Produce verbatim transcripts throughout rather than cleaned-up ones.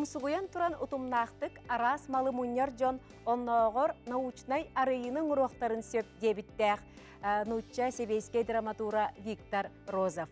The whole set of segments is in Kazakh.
Усугуян туран утумнақтык арас малы муньяр жон онноғыр научнай арыйының уруақтарын сөп дебіттәқ науча себейске драматура Виктор Розов.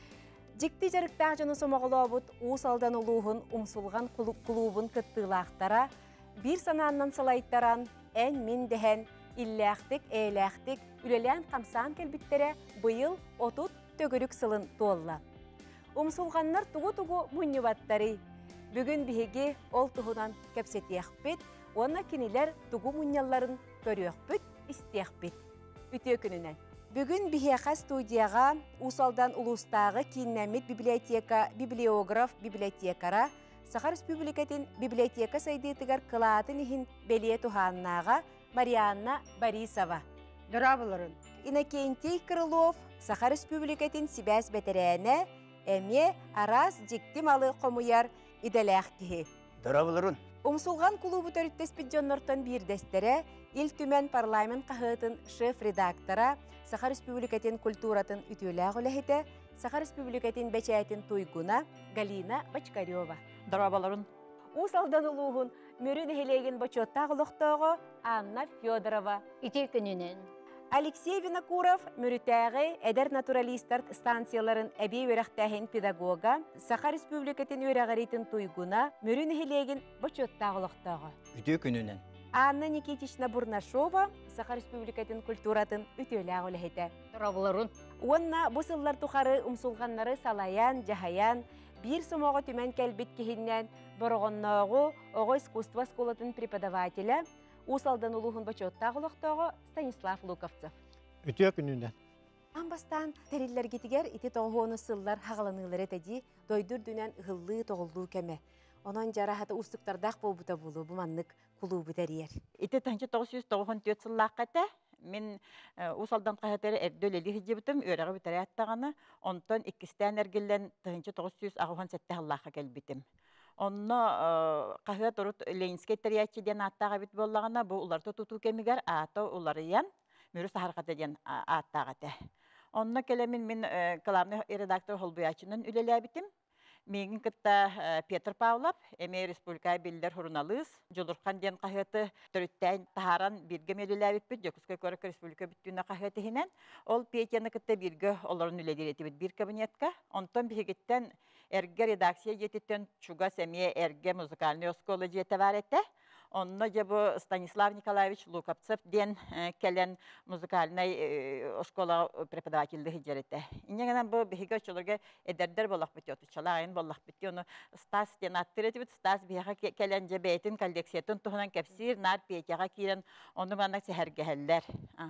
Жикти жарықтақ жону сомоғылуабыт уыс алдан улуғын умсулған клубын кыттылақтара, бір сананнан салайттаран ән мен дәхен илләқтік, әйләқтік, үлелән қамсан кәлбіттері бұйыл отут төгірік сылын туолла. Умсулғаннар тугу-тугу мұннюбаттары. Бүгін бігі ол туғынан кәпсетияқпет, онна кенелер тугу мұняларын көріөқпет, істияқпет. Үтө күнінен. Бүгін бігі студияға Усалдан улустағы кейіннәмет библиотека, библиограф, библиотекара, Сахар Республикатын библиотека сайдетігер қылатын ехін белие туханнаға Марианна Борисова. Дұрабылырын. Иннокентий Крылов, Сахар Республикатын Сибәс бәтірәне, әме арас жекті малы қомуяр иделәқтіхі. Дұрабылырын. Умсулған клубы төріттеспет жоннортан бір дәстері, ил түмен парламент қағытын шеф-редактора, Сахар Республикатын культуратын үтіләғ үләхеті, Сахар Республикатын бәчәйтін туйгуна Галина Бачкарева. Дұрабылырын. Усалдан улуғын мөрін хелеген бачоттағы лоқтағы Анна Федорова. Ите күнінен. Алексей Винокуров мөрітәғі әдер натуралистар станцияларын әбей өрәқтәхін педагога, Сахар Республикатын өрәғаретін туйгуна мөрін хелеген бачоттағы лоқтағы. Үтө күнінен. Анна Никитична Бурнашова, Сахар Республикатын культуратын үтеләғ үләхеті. Дұрабылырын. Онна бұсыллар тұқары ұмсулғаннары салаян, жахаян, бір сомоғы түмен кәлбет кехіннен бұрғыннағы оғы искусство сколатын преподавателя Усалдан улуғын бачоттағы лоқтағы Станислав Луковцев. Үтө күнінен. Амбастан тәрелер кетігер ити тоғуыны сыллар хағыланылар әтәді дойдыр дүнен ғылы тоғылу кәме. Онан жарахаты устуктардақ болбута болу бұманнық құлу бұтарияр. Ити таңчы тоғыз жүз тоғыз төрт сыллаққата мен Усалдан қағатары әрдөл әлі хиджебітім өрәғі бұтары аттағаны, онтан иккістен әргелден таңчы тоғыз жүз ағуған сәтті халлаққа кәлбітім. Онны қағыға тұрыт Ленинскай тәриячеден аттаға бит болағына, бұл уларды тұту кәмігер аты улары ян, мөрі сахарқаты ден аттағаты. Онны кәлемін мен қаламны редактор Холбуячының үлелі бітім. Мегін кітта Петр Павлов, әме республика белдер хұрыналыз, жолырқан ден қағыты түріттәйін тахаран бірге мөлілі бітпіт, Жокускай көрік республика біттуіне қағыты хинен, ол Петяны кітта бірге оларын үлелер етібіт бір кабинетка, онтан бігеттен әрге редакция жететтен чугас әме әрге музыкальный осколы жете бар әтті. Онна жабы Станислав Николаевич Луковцев ден кәлен музыкальный школа преподавательді хиджареті. Инегенен бұл бігігі чолырға әдердер болақ біті, отычалағын болақ біті. Оны Стас ден аттыр еті біт, Стас бігіға кәлен жабәйтін коллекциятын тұғынан кәпсір, нар петяға кейрен, оны бағына сәхәрге әлдер.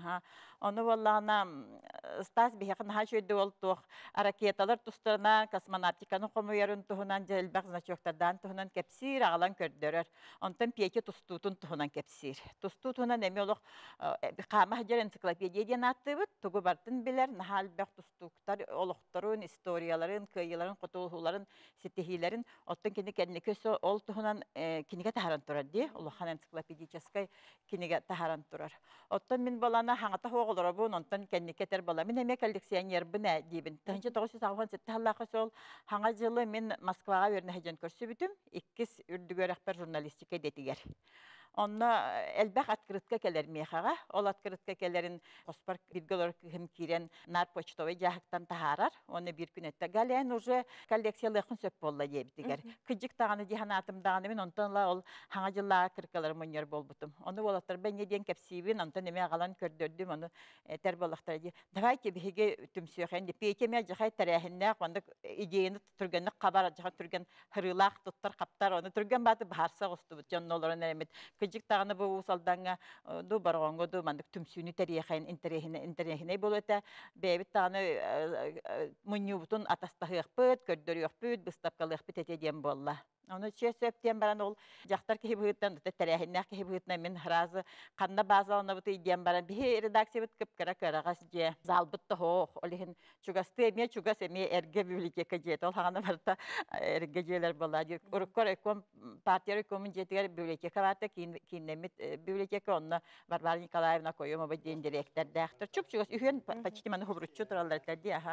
Оны болағына Стас бігіға наға жөйді ол тұқ, ракеталар тұстарына космонавтиканы қомуярын тұғынан жәлбәқ значоқтардан тұғынан кәпсір ағалан көрдерер. Онтан пеке тустутун туһунан кепсир. Тустутунан эми олох кама хажар энциклопедия натты бит, тугу бартын билер, нахал бак тустуктар олохторун, историяларын, кыйыларын, котулхуларын, сетихилерин, оттон кини кенне көсө ол туһунан киниге тахаран турар ди, олохан энциклопедической киниге тахаран турар. Оттон мин балана хаңата хоголор бу, онтон кенне кетер бала. Мин эме коллекционер бина дибин. Тынчы тоғыз жүз алган сетте халлакы сол хаңа жылы мен Москвага берне хажан көрсүбүтүм, иккис үрдүгө рахбар журналистика детигер. Онна әлбәқ открытка кәлер мехаға, ол открытка кәлерін қоспар біргелер кім кирен нар почтовый жағықтан тахарар, оны бір күн етті. Гален уже коллекциялықын сөп болла ебдігер. Күджік тағаны дейхан атымдағаны мен онтанла ол хаңа жыллаға кіркалар мұнер бол бұтым. Оны олаттар бән еден кәпсейбін, онтан еме ағалан көрдірдім, оны тәр болақтар еді. Давайте бігі түмсүйеқен, пейкеме жағай тәрәхіннәқ, онды идеяны тұргенлік қабар жағай тұрген хырылақ тұттар қаптар, оны тұрген баты барса ғысты бұт, жонын оларын әремет. Күджік тағаны бұл ұсалдаңа ду барғанғы ду мандық түмсүйіні тәрейхайын интернехіне бұл өті. Бәйбіт тағаны мұню бұтын атастағы өқпіт, көрдері өқпіт, бұстапқалы өқпіт әтеден болла. Onu sööpten baran ol jaktar ki hibütten de terehine ki hibütten min razı qanda bazalına bu idem baran bir redaksiya bit kıp kara kara gasje zalbıttı ho olihin çugastı me çugas me erge bibliotek jet ol hana barta erge jeler baladı urkor ekom partiyer ekomun jetger bibliotek varta ki kinnemit bibliotek onna Varvara Nikolaevna koyuma bu den direktör dağıtır çok çugas ühen paçti manı hubrutçu turallar dedi ha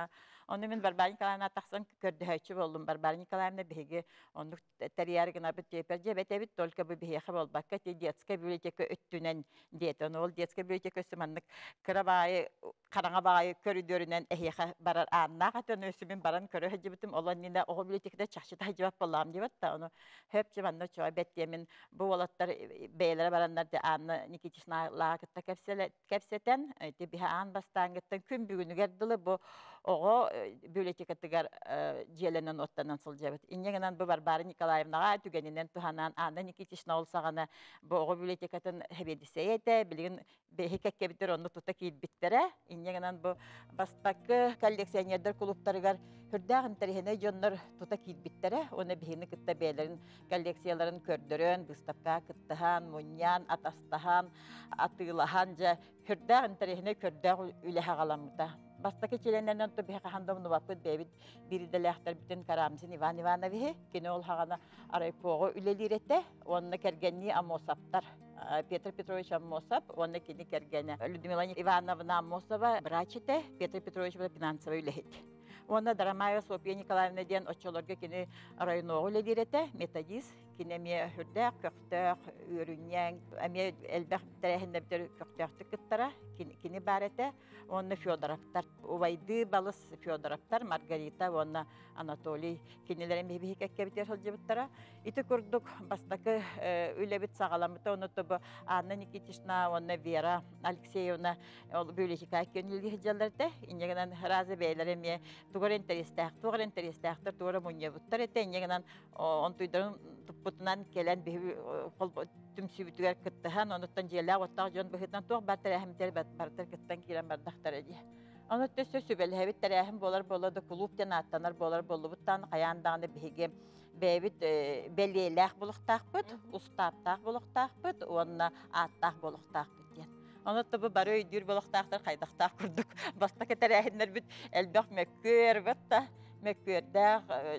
Onu мен Барбара Николаевна тахсан көрдөһөчү болдум. Барбара Николаевна биһиги онну терьяр гына бит тепер жебете бит только бу биһиге болбакка те детская библиотека өттүнен диет. Оны ол детская библиотека өсүманнык кырабай караңа бай көрүдөрүнөн эхиха барар анна хатын өсүмүн баран көрөһө жибитим. Олар мине о библиотекада чакчыта жибап болам дибет та. Оны хөп жибанны чой беттемин бу олаттар бейлер барандар да Анна Никитична лагытта кепселе кепсетен те биһа ан бастангыттан күн бүгүнүгер бу ого библиотекатыгар желенен оттанан сылжабыт. Иннегенен бу Барбара Николаевнага түгенинен туханан Анна Никитична олсагана бу ого библиотекатын хебедисейете билген бехеккебитер онну тута кийитбиттере. Иннегенен бу бастакы коллекционердер клубтарыгар хүрдагын тарихine жоннор тута кийитбиттере. Оны бихини кытта бейлерин коллекцияларын көрдөрөн, выставка кыттахан, муньян, атастахан, атылахан же хүрдагын тарихine көрдөг үлеха галамыта. Бастакы челеннен то бихе хандом нубапыт бебит бириделехтер битен Карамзин Иван Иванович кине ол хагана арайпого үлелирете онна кергенни Амосаптар Петр Петрович Амосап онна кини кергене Людмила Ивановна Амосова брачете Петр Петрович финансовый үлехет. Онна Дарамаева Софья Николаевна ден очолорга кини районого үлелирете методист кинеме хүрдәк көктөк үрүннәң әме элбәх тәрәһендә битер көктөктү кыттара кини барете онны Фёдоровтар увайды балыс Фёдоровтар Маргарита онна Анатолий кинелерен бебиһи кәккәбитер хылҗыбыттара ите күрдүк бастакы үлебит сагаламыта онны тобы Анна Никитична онна Вера Алексеевна ол библиотека көнүлү хыҗаларда инегенен разы бейлереме тугар интерестәк тугар интерестәктер тугар муньябыттар эте инегенен он туйдырын Путнан келен бихи кол түмсүбүтүгөр кыттахан онуттан желе оттак жон быхытан тук бартер ахимтер бартер кыттан кирен бардактар эди. Onu tösü sübelhebit terahim bolar boladı kulüp den attanlar bolar bolubuttan qayandağını bihiге bebit bellielek buluqtaqpıt, ustaptaq buluqtaqpıt, onna attaq buluqtaqpıt den. Onu tabi barı öydür buluqtaqtar qaydaqtaq kurduk. Bastaki terahinler bit elbaq mekkör bitta. Mekkördə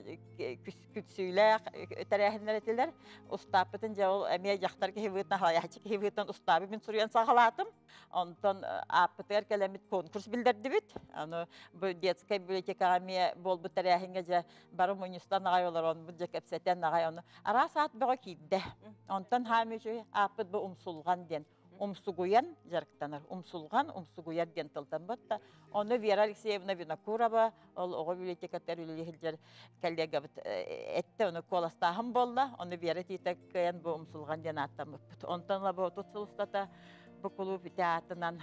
kütsülər tərəhinlər etdilər. Ustabıtın cəvol əməyə yaxtar ki hivitən halayacıq hivitən ustabı bin suruyan sağaladım. Ondan apıtlar kələmit konkurs bildirdi bit. Onu bu детская библиотека əməyə bol bu tərəhinə barı Munistan ağaylar onu bu cəkəpsətən ağay onu. Ara saat bəyə kiydi. Ondan həmişə apıt bu umsulğan den. Умсугуян жарктанар, умсулган, умсугуяр ден тылтан бутта. Оны Вера Алексеевна Винокурова, ол ого библиотекатар үлелихилжер коллега бут этте, оны коластахым болла, оны Вера титеккен бу умсулган ден аттан бут. Онтан ла бу тутсулустата bu klub teatrından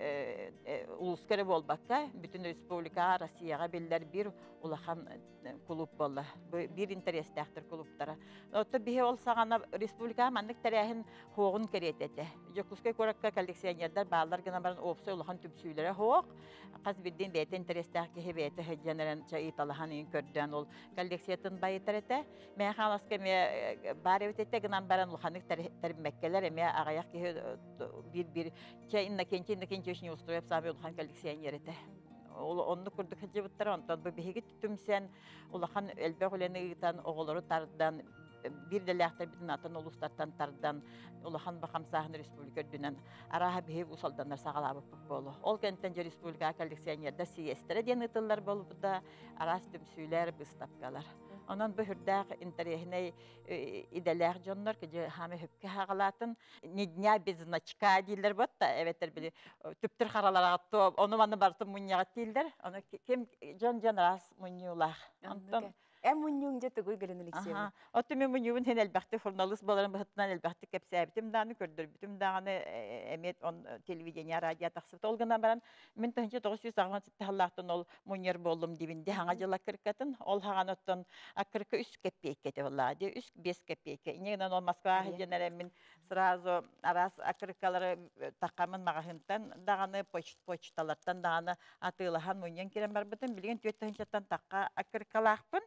uluskere bolbakka bütün Respublika Rusya'ya biller bir ulahan klub bolla. Bir interestahtir klublara. Oto bihe olsağana Respublika manlık tarihin hoğun keretete. Jokuskay korakka kolleksiyonerler bağlar gına baran opsa ulahan tüpsüylere hoğ. Qaz bildiğin beyte interestah ki hebeyte hecceneren çayit alahan in kördüğün ol kolleksiyatın bayıtarete. Men xalaska me barevtete gına baran ulahanlık terimekkeler eme ağayak ki bir bir çayınla kençi inda kençi işini usturayıp sabi ulahan kolleksiyonerte. Onu kurduk hacıbıtlar ondan bu bihi gittim sen ulahan elbek uleni gitan oğulları tardan bir de lehter bütün atan uluslardan tardan ulahan bakam sahne Respublika dünen araha bihi usaldanlar sağalabı bolu. Ol kentten Respublika kolleksiyonerde siyestere diyen ıtıllar bolu bu da aras tümsüler bıstapkalar. Onun bu hürdağ interehine ideler jonlar ki hame hüpke hağalatın nidnya biznaçka değiller bot da evetler bile tüptür haralara attı onu bana bartı munyagat değiller. Onu kim jon jon ras munyular. Ondan Em munyunca tıgıy gelen Alexeyevna. Otu men munyun hen elbette jurnalist bolarım bahtınan elbette kepsabitim dağını gördür. Bütün dağını emet on televizyon radyo taksıt olgana baran men tınca dokuz yüz doksan yedi hallahtan ol munyer boldum dibinde hangacıla kırkatın ol haganottan kırka üç kepek kete vallahi üç beş kepek. İnegenen ol Moskva generemin sразу aras akırkaları takamın mağahıntan dağını poçtalardan dağını atılahan munyen kiren barbıtın bilgen tüyetahınçatan takka akırkalakpın.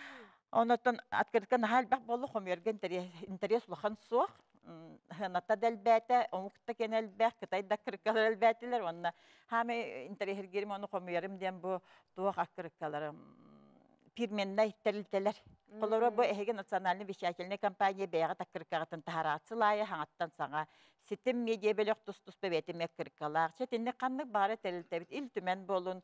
Ondan atkırkan hal bak bolu komürgen interes ulahan soğuk. Hınata delbete, omukta genel bek, kıtay da kırkalar elbetiler. Onunla hame interehir girim onu komüyerim diyen bu doğuk akırkalarım. Pirmenle itterilteler. Колора бу эһиге национальный вещательная компания бэйга таккыркагатын таһараатсылайы хаңаттан саңа ситим медиа бөлөк тус-тус бебетиме кыркалар. Четинне канны бары терилтебит ил түмен болун,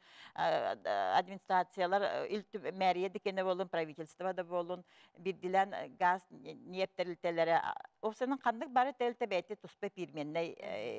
администрациялар ил мэрия дикене болун, правительство да болун, бирдилен газ нефтерилтелери. Овсенин канны бары терилтебети туспе пирменней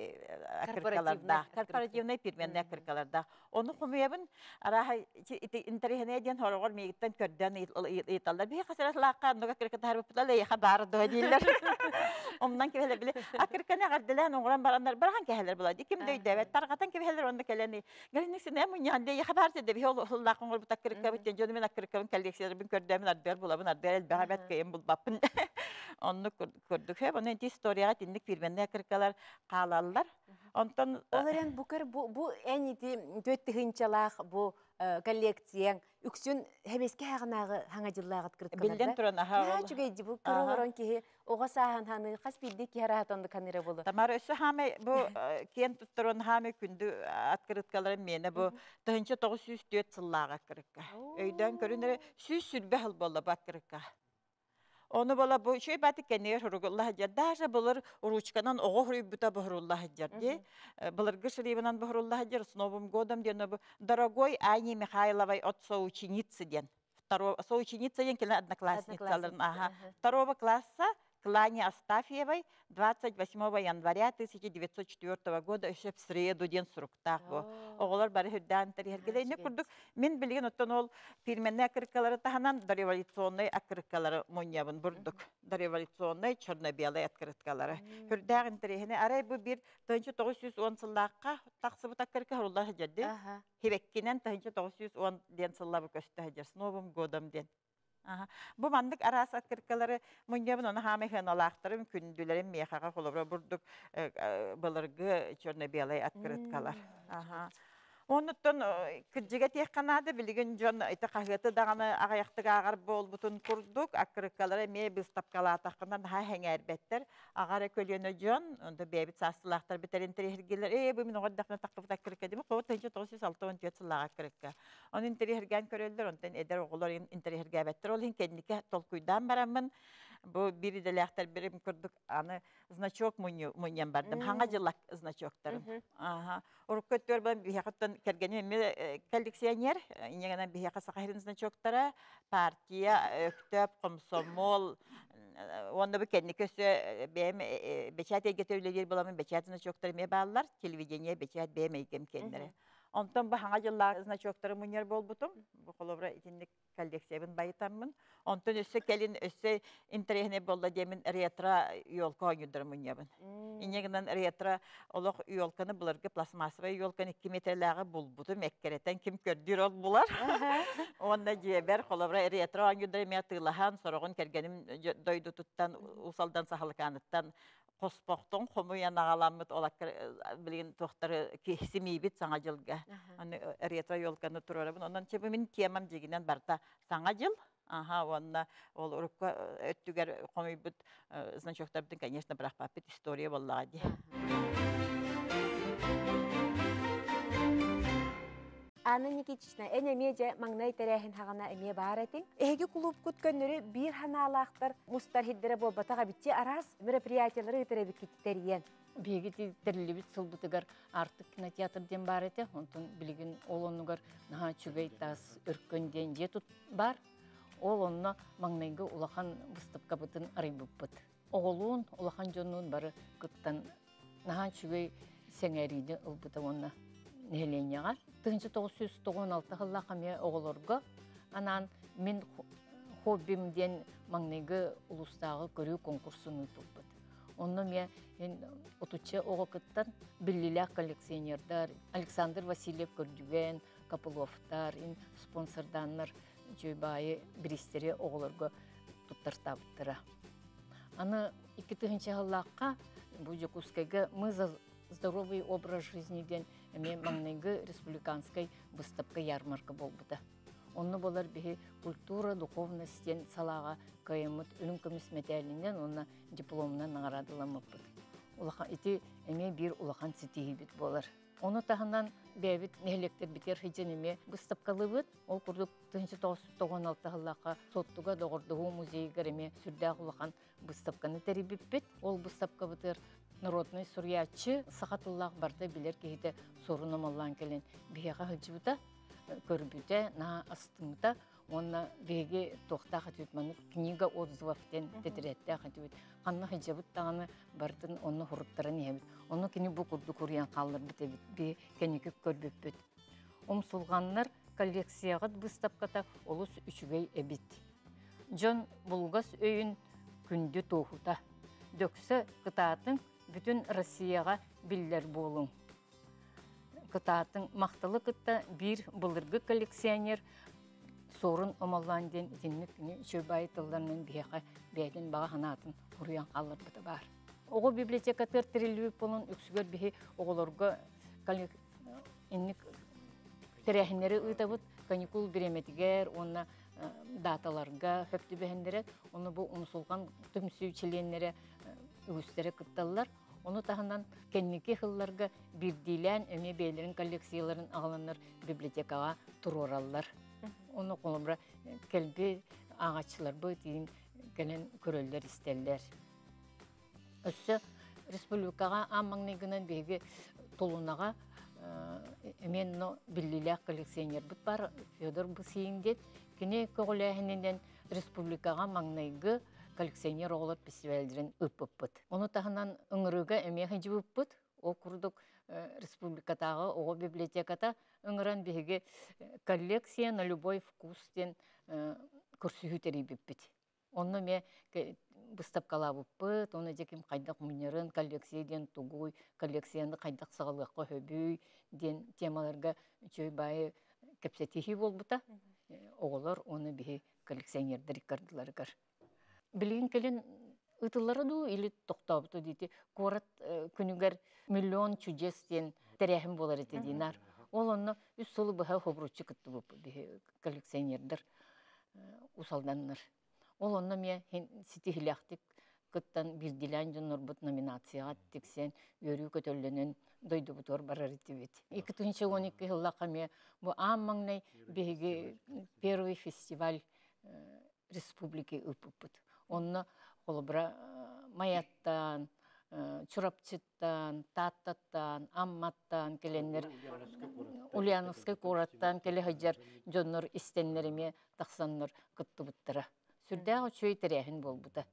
кыркаларда, корпоративный пирменней кыркаларда. Onu kumuyabın araha interihine diyen horogor meyitten körden itallar. Bir hasret laqqa nuga kırkıta harbi putala yaha barı doğa değiller. Ondan keveler bile akırkana gardilen oğran baranlar barahan keheler bulaydı. Kim döyde evet tarqatan keveler onda keleni. Galin nesi ne mun yande yaha barı de bir hol laqqa ngor butak kırkka bitten jonu men akırkka kalleksiler bin kördemin arder bulabın arder el behabet kayım bul bapın. Onu kurduk hep onun istoriya tindik firmenler kırkkalar qalallar. Ondan Оларен букар бу бу энити төттү хынчалах бу коллекцияң үксүн хебеске хагынагы хаңа жыллагыт кырткаларда. Билден туран аха Я чугайди бу кырылырын ки ога сахан ханы хаспилди ки харатанды каныра болу. Тамар өсө хаме бу кен туттурун хаме күндү аткырыткалары мене бу тыгынча тогуз жүз төрт сыллага кырыкка. Өйдөн көрүнөр сүз сүрбе хыл болла бакырыкка. Onu bala bu şey batık kendiler hurugullah jar. Daha bulur uruçkanan oğu huruyup buta buhurullah jar diye. Bulur gışırıyıbından buhurullah jar. Snovum godam diye bu. Дорогой Ани Михайловой от соученицы ден. Соученица ден келен одноклассницаларын. Ага. Второго класса Клане Астафьевой двадцать восьмого января тысяча девятьсот четвёртого года еще в среду ден суруктах bu. Oğullar bari hüdden terihirgede. Ne kurduk? Min bilgin otan ol firmenine akırkaları tahanan dorivolyuционный akırkaları munyabın burduk. Dorivolyuционный Çornobyl'e akırkaları. Hüdden terihine aray bu bir dokuz yüz on sıllıqqa taqsı bu takırka hurullar hıcaddi. Hibekkinen dokuz yüz on den sılla bu köstü hıcar. Snovum godam den. Aha. Bu mandık arası akırkaları munyabın onu hame hınalartırım kündülerim meyhağa kolabra burduk balırgı Çornobyl'e akırkalar. Aha. Onutun kıcıga tekkanada bilgin jon ita kahgıtı dağını ağayaktık ağar bol butun kurduk akırkaları mey biz tapkala ataqından daha henger better ağara kölüyönü jon onda bebit sasılaqtar biterin terihirgiler e bu min oğaddaqna taqıp akırka demi qoğut tınca dokuz yüz altı on dört sılağa akırka. Onun terihirgen köröldür ondan eder oğullar interihirge better ol hin kendike tolkuydan baramın. Bu biri de lehter birim kurduk anı значок munyan bardım. Hanga jılak значокtarım. Aha. Orukkötör ben bir haktan kergeni me kolleksiyoner inegenen bir hakasa kahirin значоктара partiya öktөp komsomol onda bu kendi kösü benim beçat egetövler bulamın beçat значоктары me bağlar televizyon beçat benim egem kendere. Ondan bu hanga jıllar значоктары munyer bolbutum. Bu kolobra itinlik kolleksiyonun bayıtamın. Ondan össe kelin össe interehne bolla demin retro yolka oyundur munyabın. İnegenen retro olaq yolkanı bularga plasmasva yolkan iki metrelağı bulbutum ekkereten kim kördür ol bular. Onda jeber kolobra retro oyundur me tığlahan sorağın kergenim doydu tuttan usaldan sahalıkanıttan Kospoqton qomu yanağalamıt olak bilin tohtarı kesimibit sana jılga. Hani retro yolkanı turarabın. Ondan çebi min kiyamam jeginen barta sana jıl. Aha, onda ol urukka öttüger komibit значоктар bidin, конечно, bırakpapit istoriya vallahi. Anna Nikitична, эне меде маңнай терехин хагана эме бар этин. Эге клуб күткөннөрү бир ханалактар мустар хиддере болбатага битти арас мероприятиялары өтөрөбүт киттериен. Беги терлибит сылбытыгар артык кинотеатрден бар эте, онтон билигин олонугар наха чугай тас өркөнден же тут бар. Ол онна маңнайгы улахан быстыпка бытын арыйбыппыт. Оголуун улахан жонун бары кыттан наха чугай сеңериди ылбыта онна неленяга. тоғыз жүз тоқсан алты жылла қаме оғылырға, анан мен хоббимден маңнайгы улустағы көрүү конкурсын ұтылбыд. Онны мен отучы оғы кыттан білілі коллекционердар, Александр Васильев көрдіген, Капыловтар, спонсорданлар жөйбайы бірістері оғылырға тұттыртабыттыра. Аны екі тыгынчы жыллаққа бұл жекускайға мы за здоровый образ жизниден мен маңнайгы республиканской выставка ярмарка болбыда. Онны болар бихи культура, духовностен салаға кайымыт үлін көміс мәтәлінен онна дипломынан нағарадыламыппыд. Ити эме бир улахан сетейі бит болар. Оны тахынан бәбит нехлектер битер хидженеме выставкалыбыт. Ол курдук тыгынчы тоғон алты хыллака соттуга догордугу музейгереме сүрдә улахан выставканы терибиппит. Ол выставка битер народный сурьячы Сахатуллах барда билер кихите сорunu маллан келен бияга хылжыбыта көрбүтә на астымыта. Онна беге тохта хатүтманы книга отзывовтен тетретте хатүт. Канна хиджабыт таганы бардын онны хуруттарын ебит. Оны кини бу курду курьян калдыр битебит. Би кенеке көрбөппүт. Омсулганнар коллекцияга выставката олус үчүгөй эбит. Жон Булгас өйүн күндү тоохута. Дөксө кытаатын бүтүн Россияга биллер болуң. Кытаатын мактылы кытта бир былыргы коллекционер sorun omallandın dinlik şöbay tıllarının biyaqa beyden bağa hanatın kuruyan qalır bıdı var. Oğu bibliotekator tirilüp olun üksügör bihi oğularga innik terehinleri ıtabıt kanikul biremetiger ona datalarga höptü behendirek onu bu unusulgan tüm süyçilenlere üstleri kıttallar. Onu tahandan kendiki hıllarga bir dilen öme beylerin kolleksiyaların ağlanır bibliotekağa turorallar. Onu kolumra kelbi ağaçlar bu deyin gelen köröller isterler. Össe respublikaga ammaniginin bege tolunaga men no billiler koleksiyoner bit bar Fyodor Busiyindet kine koğulahininden respublikaga mangnaygı koleksiyoner olup festivallerin öpüpüt. Onu tahanan ıngırıga emeği hıcıbıpıt. O kurduk республикатағы оғы библиотеката ыңыран беге коллекция на любой вкустен көрсүхү терибиппит. Онны ме выставкала буппыт, оны жеким кайдак мунерын коллекцияден тугуй, коллекцияны кайдак сагалыкка хөбүй ден темаларга чөй байы кепсетихи болбута. Оголор оны беге коллекционердер икардыларгар. Билген келен ытылары ду или тоқтабыты дейті. Корат күнігер миллион чудестен тәрәхім болар еті дейнар. Ол оны үз солы бұға хобручы күтті бұп коллекционердер усалданнар. Ол оны мен сетихіляқтик күттан бірділән жон орбыт номинацияға тексен өрі көтөлінен дойды бұтор барар еті бет. екі мың он екі жыллақа мен бұл аммаңнай беге первый фестиваль республики үпіппіт. Оны Олбра Маяттан, Чурапчыттан, Таттаттан, Амматтан келеннер, Ульяновский кораттан келе хаджар жоннор истеннереме тақсаннор кытты бұттыра. Сүрдәғы чөй тәрәхін бол бұта.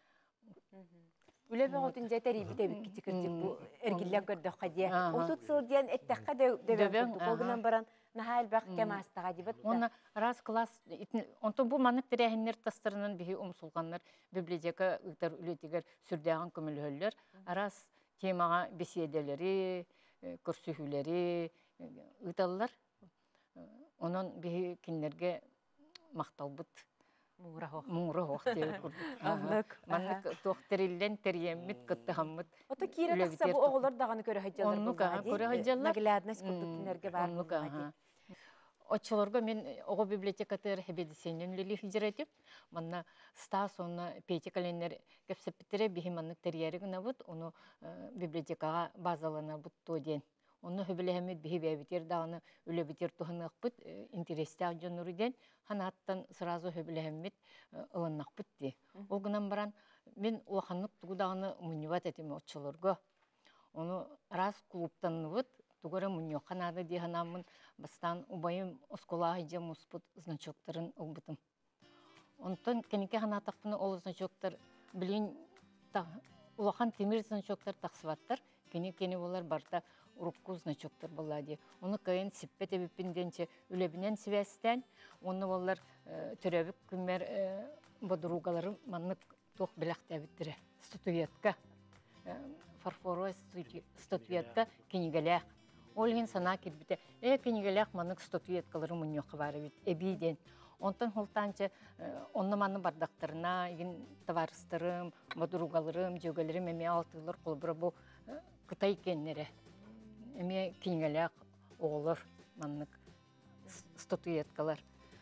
Үлебе отын жәтәрі бітебік кетікірдік бұл әргілі көрді қадия. Отут сылдиян әттәққа дөбен күрді. Қолғынан баран нахал бақ кәмастыға дебет. Оны раз класс, онтон бұл манық тәрәхіннер тастырынан бігі ұмсулғанлар библиотека ұйтар үлетігер сүрдәғын көмілі раз темаға беседелері, көрсүхілері ұйталылар. Онын бігі кенлерге мақтал бұд. Муңра хоқ деп көрдік. Маннык тоқтырылден тәрйеммет күтті хаммыт. Ота кире тақса бұл оғылар дағаны көрі хаджалар бұл бағади. Көрі хаджалар. Нагіляднас күрдіктінерге бар бұл бағади. Отчыларға мен оғы библиотекатыр хебедесенен лили хиджиретіп, манна стас оны пейте каленер кәпсеппеттері бейі маннык тәрйері гіна бұд, оны библиотекаға базалана бұд тоден. Оны хөбілі бейі бәбетер дағыны өлі бітер тұхынық бұд, интересті ағжонырыден, ханаттан сразу хөбілі әмет ұлыннақ бұд де. Ол гынан баран, мен олақанлық тұғыдағыны мұниват әтеме отчыларға. Оны раз клубтан бұд, тугара муньоқан ады де ханамын бастан убайым осколағы же мұспыт значоктарын ұлбытым. Онтан кәнеке ханатақпыны ол значоктар білейін улахан темір значоктар тақсываттар, кене-кене олар барда урукку значоктар болады. Оны кайын сиппет әбіппінденче үлебінен сивәстен, оны олар түрәбік күмер бодыругалары маннық тоқ біләқті әбіттірі. Статуетка, фарфоровая статуетка кенегеләқ. Олген сана кербіте, ә кенегеләқ маннық статуеткалары мұньоқы бары бит, әбейден. Онтан холтанча, онны маны бардақтарына, еген таварыстарым, бодыругаларым, жөгалерім, әме алтылар қолбыры бұл Кытай кеннері. Әме кенегеләқ оғылыр маннық статуеткалар.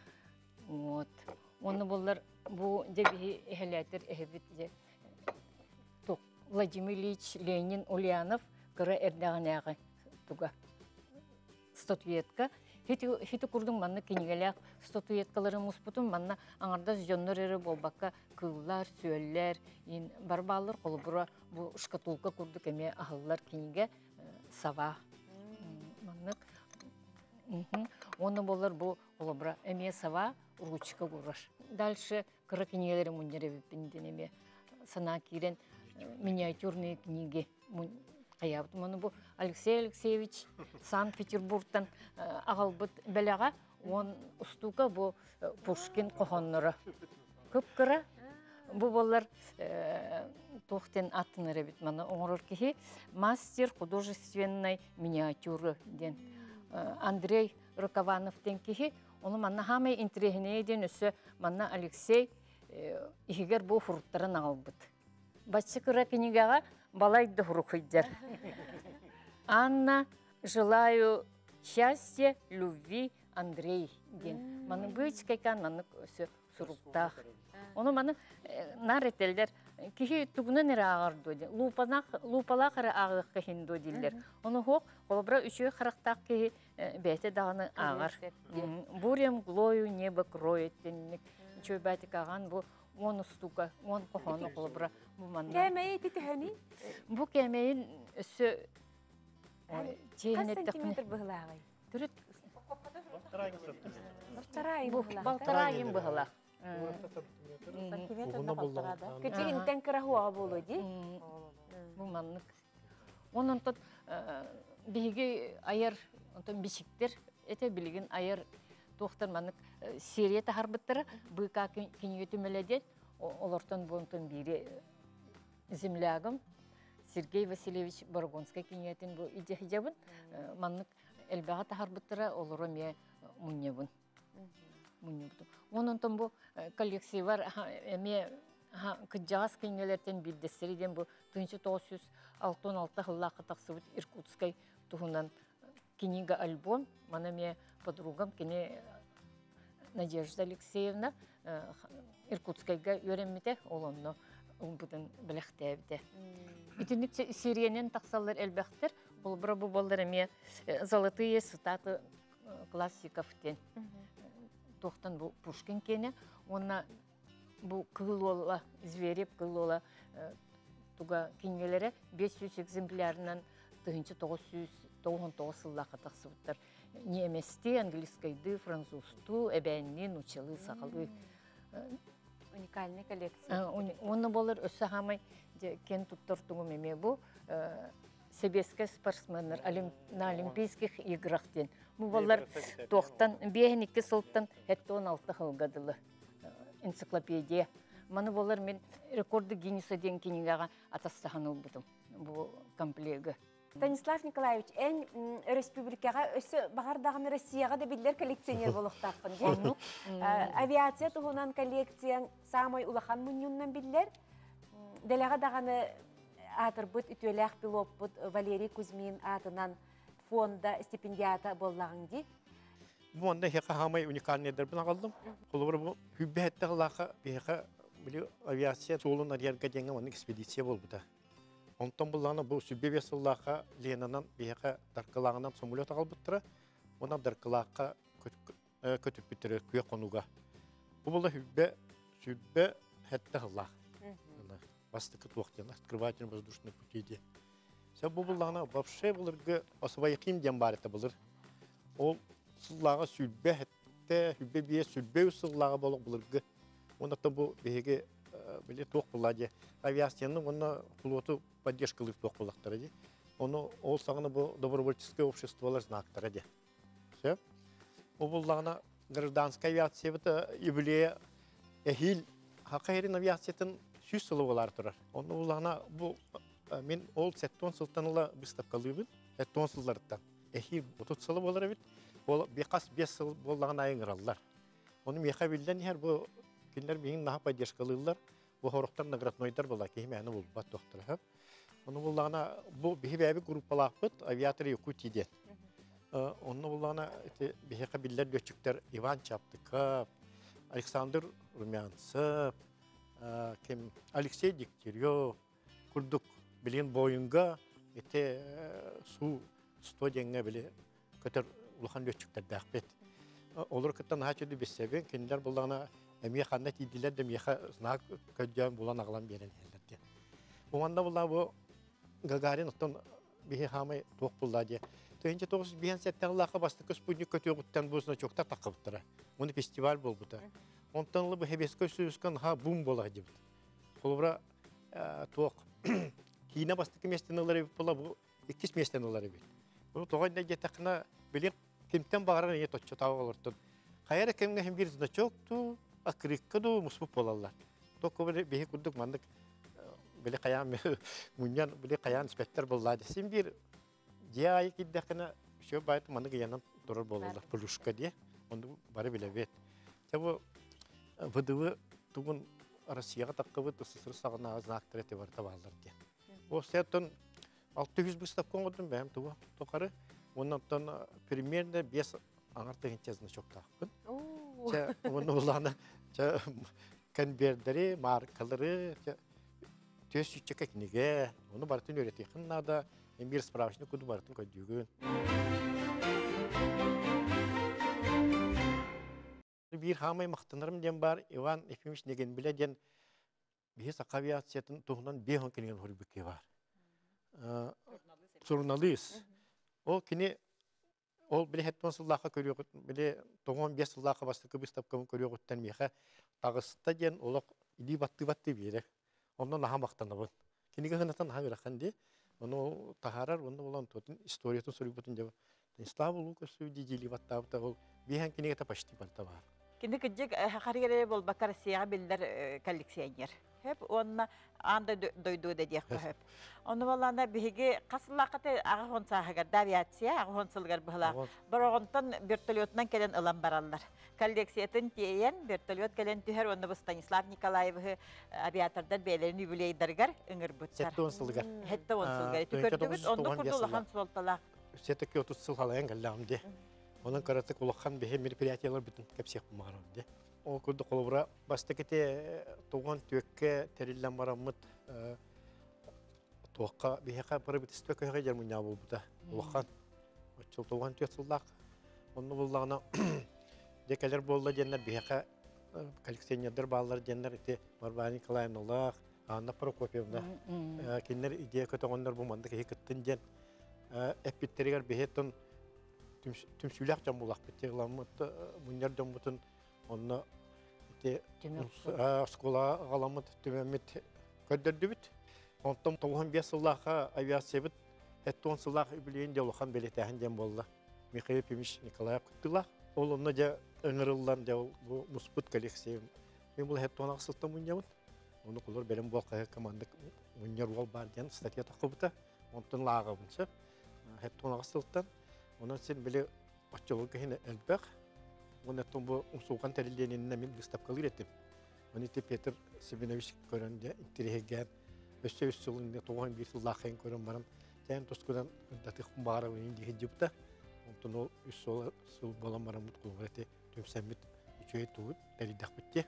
Оны болар бұл дебі әхеләтір әхебет Владимир Ильич Ленин Ульянов кыры эрдәгенәгы туга. статуэтка. Хити курдың манны кенегелек статуэткалары мұспытын манна аңарда жоннор әрі болбаққа кыллар, сөйлер, барбалар қолыбыра бұл шкатулка курдық әме ағылар кенеге сава. Оны болар бұл қолыбыра әме сава ручка курар. Дальше кыра кенегелері мұннері біппінден әме сана кирен миниатюрные книги қаябыт. Мұны бұл Алексей Алексеевич Санкт-Петербургтан ағалбыт бәліға, он ұстуға бұл Пушкин қоғанлары. Көп кіра, бұл болар тоқтен аттыныры бет. Мұны оңырыр кеге мастер художественной миниатюры ден. Андрей Рукавановтен кеге, оны манна хамай интригіне ден өсі манна Алексей егер бұл фурттарын ағалбыт. Бачы кіра кенегаға балайды хұрықыйдер. Анна, желаю счастья, любви, Андрей. Маны быть кайкан, маны сүріптақ. Оны маны нар етелдер, кихи тугунан әрі ағырды өді. Лупалақ әрі ағық кәхінді өділдер. Оны хоқ, қолыбыра үші қырықтақ кихи бәйті дағаны ағыр. Бурем глою небо кроет деннік. Чөй бәтік аған бұл он ұстуға, он қоғаны қолыбыра. Кәмейі тетіхәні? Бұл кәмейін өсі Қас сантиметр бұғылағай? Түріт Балтарайын бұғылақ. Сантиметрді балтарада. Көтігін тәңкіра хуаға болу де? Бұл маннық. Оның тұт бігі айыр бішіктер, әті білген айыр тоқтар маннық серия тағарбыттары бұйқа кенеге түмеледен, олартан бұнтын бири землягым Сергей Васильевич Баргонская кенеетин бұл иде хижабын, маннық әлбәға тағарбыттыра олары ме мұннебын. Онынтын бұл коллекция бар, әме күджағас кенелерден білдестериден бұл тысяча девятьсот алтын алты ғыллақы тақсыбыт Иркутскай тұғынан книга альбом, мана ме подругам кене Надежда Алексеевна Иркутскайга өреммете олонно бұдың біліқтәбді. Үтіндік сериянен тақсалар әлбәқтір, бұл бұра бұл болдар әме золотые цитаты классиковтен. Тоқтан бұл Пушкин кені, онна бұл кыл ола, звереп кыл ола туға кенелері бес жүз экземплярынан тысяча девятьсот тоқсан тоғыз сыллақы тақсыбыттар. Неместі, английскайды, французту, әбәннен, учылы, сақалы. Уникальный коллекция. Оны болар өсі хамай кен тұттыртуғы меме бұл себеске спортсменер на олимпийских играхтен. Бұл болар тоқтан бейін екі сылттан әтті он алты ғылғадылы энциклопедия. Маны болар мен рекорды Гиннеса ден кенегаға атастағаны бұдым бұл комплегі. Станислав Николаевич, ән республикаға өсі бағардағын Россияға да білдер коллекционер болуқтақпын. Авиация тұғынан коллекцияң самай улахан мұнюннан білдер. Дәліға дағаны атыр бұд, үтөләқ пилоп бұд Валерий Кузьмин атынан фонда стипендиата боллағын де. Бұл анда хеқа хамай уникальнедер бұна қалдым. Қолыбыр бұл хүббе әтті ғылақа бейқа авиация солын арьерға денге оның экспедиция бол бұда. Онтан бұллағына бұл сүббе бесыллаға ленінен бейқа дарқылағынан сомулет ағалбыттыра, ona darkılaqqa kötüp bitirir küye konuga. Bu bolla hübbe sübbe hatta Allah. Bastıkı tuğdan открывательный воздушный пути де. Sen bu bollana вообще bulurga asvayqim diyen barete bulur. Ol sıllağa sübbe hatta hübbe biye sübbe sıllağa bolup bulurga. Onda da bu bege bile toq buladı. Aviasyonun ona pilotu поддержкалык тоқ булактар де. Onu ol sağını bu добровольческое обществолар знактар де. Все. O bollana гражданская авиация это юбилей ehil hakayrin aviasiyatın yüz yılı olar durar. Onu bollana bu men ol setton sıltanıla выставкалыбын. setton sıllardan. Ehil otuz yılı olar bit. Ol beqas beş yıl bollana ayırırlar. Onu meha bilden her bu günler beyin naha поддержкалылар. Bu horuktar nagratnoydar bola ki meni bul bat doktor ha. Onu bollana bu bihibebi grupalaqıt aviator Yakutiyden. Onu bollana bihiqa biller göçükler Ivan Chaptykov, Alexander Rumyantsov, kim Alexey Degtyaryov, kurduk bilen boyunga ete su sto denge bile kötür улахан лөчүктер дәхбет. Олар кыттан наһа чөдү бессебен киндер булдана эмие ханна тидилер дем яха знак көҗән булан аглан берен хәлләрдә. Буманда була бу Гагарин оттон бихи хамай тук булла ди. Төнче тогуз биен сеттәллаха басты спутник көтөгүттән бусына чокта такыбыттыра. Моны фестиваль булбыта. Онтанлы бу хебескө сүскән ха бум була ди. Колбра тук Кина басты кеместенләре була бу икки местенләре бит. Бу тогайда гетәкне билек кимтен багырын ие точчо тагы олортун. Кайра кемге һәм бир значок ту акрикка ду муспуп болалар. Току бер бихи кудук мандык биле каян муньян биле каян спектр буллады. Син бир дияй киддәкне шо байт мандык янан турыр болалар. Плюшка ди. Онда бары биле бет. Табу ВДВ тугун Россияга таккыбы тысыр сагына знак трети бар табалар ди. О сеттон алты жүз выставка оңдым бәм тугу токары. Оннан примерно без аңарты генчезне чоктакпын. Ча оны уланы ча конвертери, маркалары, ча төс үчекке книге, оны бартын өйрәтә хыннада, бир справочник куду бартын көдүгүн. Бир хамай мактанырым дем бар, Иван Ефимович деген биледен бис авиациятын тугунан бехон келген хөрбүкке бар. Журналист. Ол кини ол биле хеттон сыллаха көрөгөт, биле тогон беш сыллаха бастыкы выставканы көрөгөттөн меха тагыста ден олок иди батты батты бире. Ондан наха мактанабын. Киниге хынатан хаң раханди, ону тахарар, онда болон тотун историятын сөрүбөтүн деп. Слава Лукас дили баттабыта ол биһан киниге та почти барта бар. Кинди кыжык харыгере бол бакар сия билдер коллекционер. Hep onna anda doydu da diye hep. Onu valanda bihige kasılakate ağhon sahagar daviatsiya ağhon sılgar bıhla. Borogontan vertolyotdan gelen alan barallar. Kolleksiyatın tiyen vertolyot gelen tüher onu bu Stanislav Nikolayev aviatordan beylerini yübileydargar ıngır butlar. Sette on sılgar. Hette on sılgar. Tükürdüğüt onu kurdulahan soltala. Sette otuz sıl halayan geldim de. Onun karartı kulakhan bihe merperiyatılar bütün kapsiyek mağaram de. O kurdu kolubra bastakete toğan tükke terillen maramut toğka biheka para bitispe köye gelmun ya bu da. Kulakhan. Çıl toğan tükke sıldak. Onu bullağına dekeler bolla cennet biheka koleksiyonerler bağlar cennet ite Marbani Kalayanoğlu, Anna Prokopyevna. Kinler ideya kötü onlar bu mandık hekettin cen. Epitteriger biheton tüm sülak can bulak bitti. Lamut bunlar can butun onu ite skola galamut tümemit köddürdü bit. Ondan toğan beş yıllaha aviasiya bit. Etton yıllaha übüleyin de uluhan belirteyen den bolla. Mikhail Pimiş Nikolayev kuttular. Olunca da önerıllan da bu musput koleksiyon. Ben bu etton aksıltan bunyamun. Onu kulur benim bu kaya komandık bunlar wol bar den statya takıbıta. Ondan lağa bunsa. Etton aksıltan. Onun için bile açılık hine elbek. Onun etton bu umsukan terilliğinin min выставкалар ettim. Onu ite Peter Sibinovich köründe intirihegen. Össe üstülünde toğan bir yıllahın körün barım. Sen toskudan datık bağırı indi hicipta. Ondan o üstü sul balam barım mutlu ete tüm semmit üçüye tuğut teridak bitti.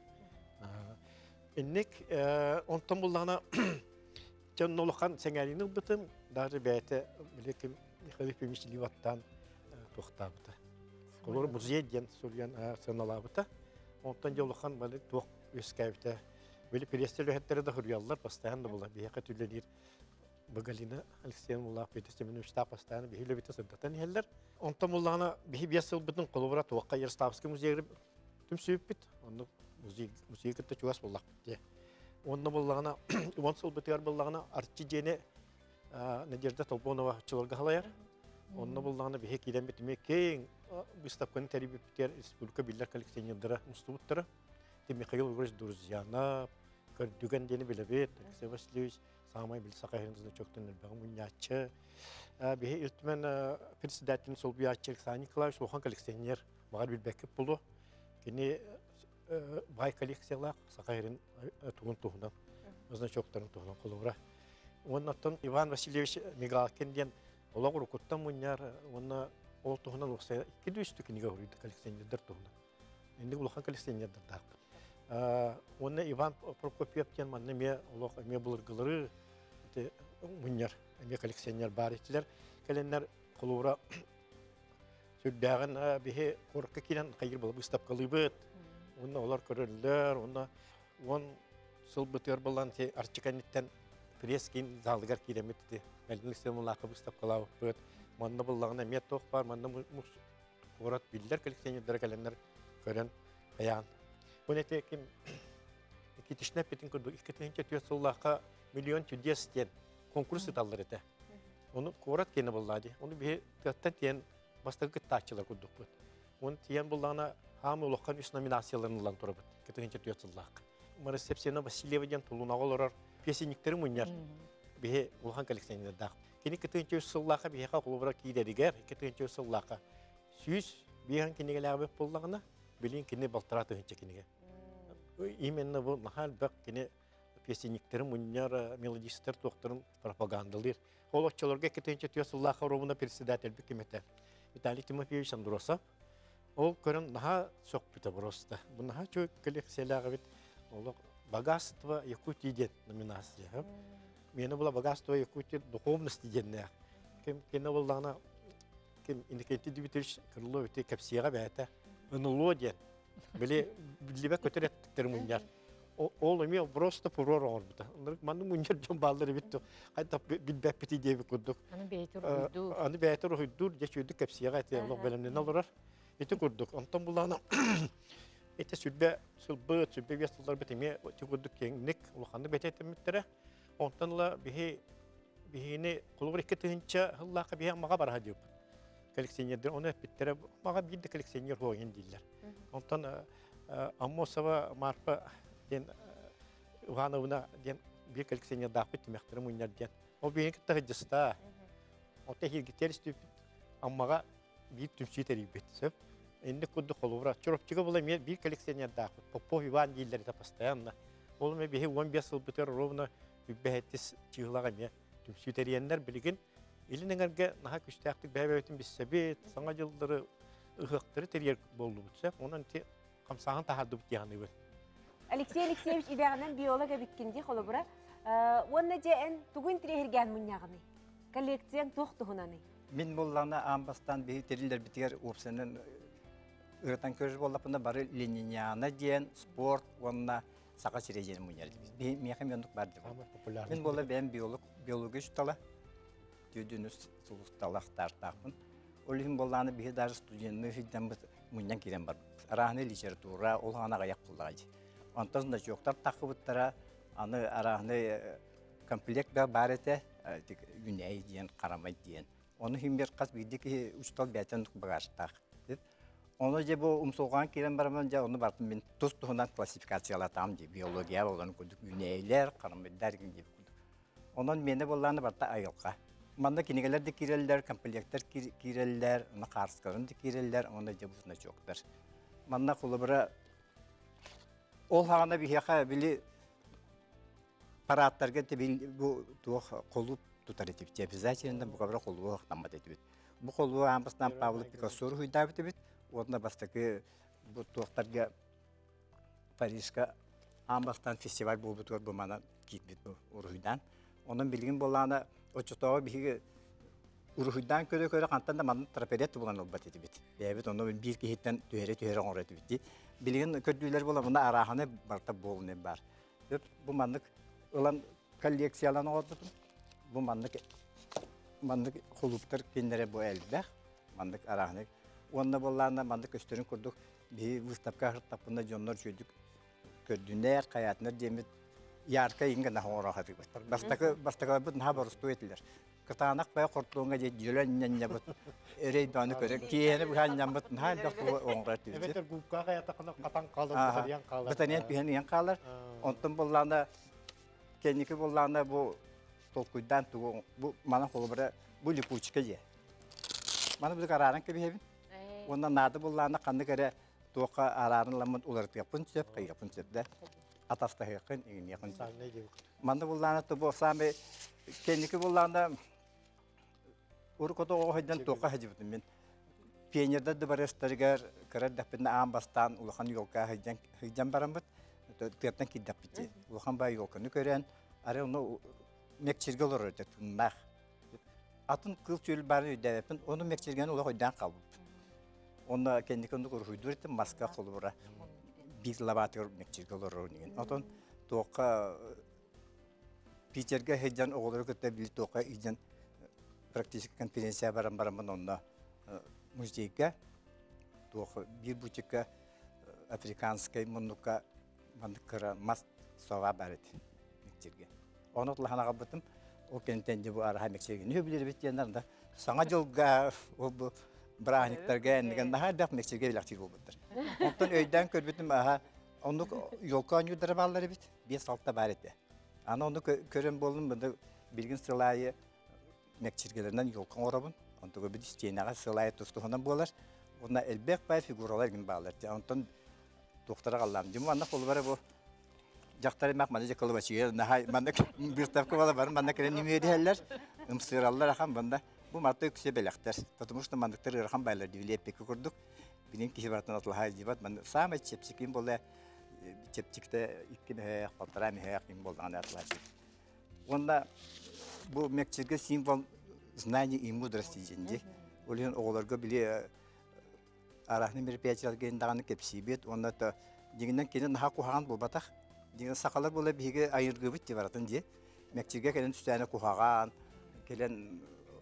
Ennek ondan bullana can nolukan sengelini bitim. Daha beyte bilekim Halifimiş livattan toxtabıta. Kolor muzey diyen söyleyen sanalabıta. Ondan yolukan böyle toq üskayıpta. Böyle prestijli hetleri de hürriyallar pastayan da bula. Bir haka tüllenir. Bagalina Alexeyen Mullah Petestemini üstah pastayan bir hile bitti sırtatan heller. Ondan mullana bir biyasıl bütün kolobra toqa Yaroslavski muzeyi tüm süyüp bit. Ondan muzey muzey kıtta çuğas bullak bitti. Ondan mullana uvansıl bitiyar bullana artçı jene Надежда Толпонова чылырга халаяр. Онна булланы бихе киден битме кең выставканы тербиптер республика биллер коллекционерлары мустубуттары. Те Михаил Григорьевич Друзьяна, көрдүгөн дени билебет, Алексей Васильевич самай бил сакайрыңызды чоктон элбагы мунячы. Бихе илтмен председатель сол биячы Александр Николаевич Лохан коллекционер багар билбекип болду. Кени бай коллекциялар сакайрын тугун тугунан, өзүнө чоктон тугунан колобра. Ondan Ivan Vasilievich Migalkin'den ola kurukuttan munyar ona ol tohuna olsa iki düştü ki niga huruydu koleksiyonerler tohuna. Indi ulukan koleksiyonerler da. Ona Ivan Prokopyev'ten manne me ola me bulurgıları te munyar me koleksiyoner baritiler. Gelenler kolura Сөббәгән биһе коркка килен кайыр булып ыстап калыбыт. Онна олар көрөллөр, онна он сыл бытыр булган те арчыканниттен прескин залыгар киремитти. Мәлгин сымлакы ыстап калабыт. Манда буллагына мет тох бар, манда мус орат биллер коллекционерлер календар көрөн аян. Бунете ким китишнәп битин көрдү. икенче түйсөллакка миллион чудес тен конкурс италлар эте. Onu korat kene bulladı. Onu bir tütten tiyen bastı gıttaççılar kurduk bu. Onu tiyen bullağına hamı ulukan üst nominasyyalarını lan turabıt. Ketince tüyatıldak. Ama resepsiyona Vasilyev'den tuluna olarak piyasinikleri münyer. Bir ulukan koleksiyonuna da. Kini ketince üst sıllaka bir heka kulubra kiyidediger. Ketince üst sıllaka. Süz bir han kini gelabı bullağına bilin kini baltıra tühünce kini. İmenine bu nahal bak kini piyasinikleri münyer melodistler doktorun propagandalır. Олоччолорга кетенче түйсуллаха робуна председатель бикемете. Виталий Тимофеевич Андроса. Ол көрөн наха сокпута просто. Бу наха чөй коллекциялага бит ол богатство Якутии ден номинация. Мені була богатство Якутии духовности денне. Кем кене булдана кем Иннокентий Дмитриевич Крылов те капсияга бәйте. Ыныло ден. Биле билебе көтөрөттүктөр муньяр. Ол эми просто фурор орбута. Манды муньяр жомбалдары битти. Кайта билбеп бити деп курдук. Аны бейтер уйду. Аны бейтер уйду, жечүдүк кепсияга эте Аллах белемден алырар. Эте курдук. Онтон булана эте сүлбе сүлбе сүлбе весылдар битеме эте курдук кеңник улаханды бететемиттере. Онтон ла бихи бихини кулур эки тыгынча хыллака бихи мага бара дип. Коллекционерлер оны биттере мага бирде коллекционер хоген дилер. Онтон Аммосова Марпа ден Ивановна ден bir коллекционер дапыт мехтер муньяр ден. Ол бейин китте хыжыста. Ота хиргитер стүп аммага bir түмсү терибет. Сөп. Энди кудду холура. Чоропчуга була мен bir коллекционер дапыт. Попов Иван дилер это постоянно. Ол ме бихи он бес жыл битер ровно бехеттис чыглага ме түмсү териеннер билген. Илинеңерге наха күстәктик бәбәтин бисебет. Саңа жылдары ыгыктыры терьер болду бутса. Онан те камсаган тахадды бутяны бит. Алексей Алексеевич ибәгеннән биолога биткенди холобра. Онна җәен тугын тирәһергән мунягыны. Коллекцияң тохтугунаны. Мин буллана амбастан бии терилер битер опсенен ыртан көрүш боллапында бары линияна диен спорт онна сака сирежен муньяр. Би мехем yoндук бар деп. Мин болла бен биолог биология штала. Дүйдүнүс сулусталактар тахмын. Олим болланы бии даже студентны хидден муньян кирен бар. Арахны литература ол ханага як кылдагы. Антасында жоқтар тақыбыттара, аны арахны комплект бар ете, юней дейін, қарамай дейін. Оны химбер қас бейдекі үстал бәтен бағаштақ. Оны же бұл ұмсоған керен барамын, оны бартым мен тұз тұғынан классификациялатам де, биология болғаны көдік, юнейлер, қарамайдар деп көдік. Онын мені болғаны барта айылға. Манда кенегелер де керелдер, комплекттер керелдер, оны қарсқарын да керелдер, оны же бұсына жоқтар. Манда құлы Ол хағана бихеқа білі параттарға бұл қолу тұтар етіп, обязательно бұға қолуы ұқтамат етіп. Бұл қолуы амбастан Павлов Пикассор хүйдап етіп, одына бастықы бұл тұқтарға Парижға амбастан фестиваль бұл бұтығыр бұмана кетмет бұл ұрғыдан. Оның білген болғаны өтчетауы бігі ұрғыдан көрі-көрі қантанда маңын трапедетті болған олбат етіп. Бәйбет оны бір кейттен түйері-түйері қоңыр етіп. Билген көрдүйлер бола, мында араханы барта болуны бар. Бұл мандық ұлан коллекцияланы ордыдым. Бұл мандық мандық құлыптар кендері бұл әлбәқ. Мандық араханы. Онда болағында мандық өстерін көрдік. Bir выставка tapında jonlar çöydük. Kördüner kayatlar demit yarka inga na hora hatık. Bastaka bastaka bu na barıstu ettiler. Katanak baya kortluğuna jölen nenya bu. Erey banı köre kiyene bu han nyambut na da bu onrat diyor. Evet gupka kayata kana katan kalır yan kalır. Bataniyen pihen yan kalır. Ondan bollanda kendiki bollanda bu tolkuydan tu bu mana kolubra bu lipuçka je. Mana bu kararan ke bihevin. Ondan nadı bollanda kandı kere Toka ararın lamın ularıp yapın çöp, kay yapın çöpler. Atasta yakın, in yakın. Manda bullana to bu sami kendiki bullanda urkoto o haydan toka hacıbıdım ben. Piyanyerde de barıştırgar, karar dapında ambastan ulakan yolka haydan haydan barambat. Tiyattan ki dapıcı. Ulakan bay yolkanı gören, arı onu mekçirge olur öte tunnak. Atın kıl çölü bari ödevepin, onu mekçirgen ula haydan kalıp. Онда кендик онда курхуйдур итем маска колура. Бир лабатор мекчирге олорор деген. Отон тоққа Питерге хеджан оголор көтө бил тоққа иден практически конференция барам-барам онда музейге тоққа бир бутикка африканская мунука мандыкара мас сова барет мекчирге. Оны тулаханага бутум о кентен дебу ара мекчирге. Не билер бит яндарда саңа жолга ол брахниктарга энген да дак мекчирге билактир болбуттар. Онтон өйдөн көрбүтүм аха onu yolkan yudara balları bit. Bir saltta barete. Ana onu körün bolun bunda bilgin sılayı mekçirgelerinden yolkan orabın. Onu bir isteyenağa sılayı tustuğundan bolar. Ona elbek bay figuralar gün bağlar. Ondan doktora Allah'ım. Diyorum annak olu var bu. Jaktarı makmadı jakalı başıyor. Nahay mandak bir tafka bala var. Mandak kere nimeye diyorlar. Imsırallar akam bunda. Bu marta yüksek belaktar. Tutmuştu mandakları rakam baylar diye peki kurduk. Benim kişi vartan atlı haycibat. Ben sama çepsikim bolla. Çepçikte iki mehek, paltara mehek kim boldan atlar. Onda bu mekçirge simbol знание и мудрость дегенде. Олен оголарга биле арахны мероприятиялар гендаганы кепсибет, онда да дегенден кенен наха кухаган болбатак. Деген сакалар бола биге айыргыбыт деп баратын же. Мекчирге келен түстәне кухаган, келен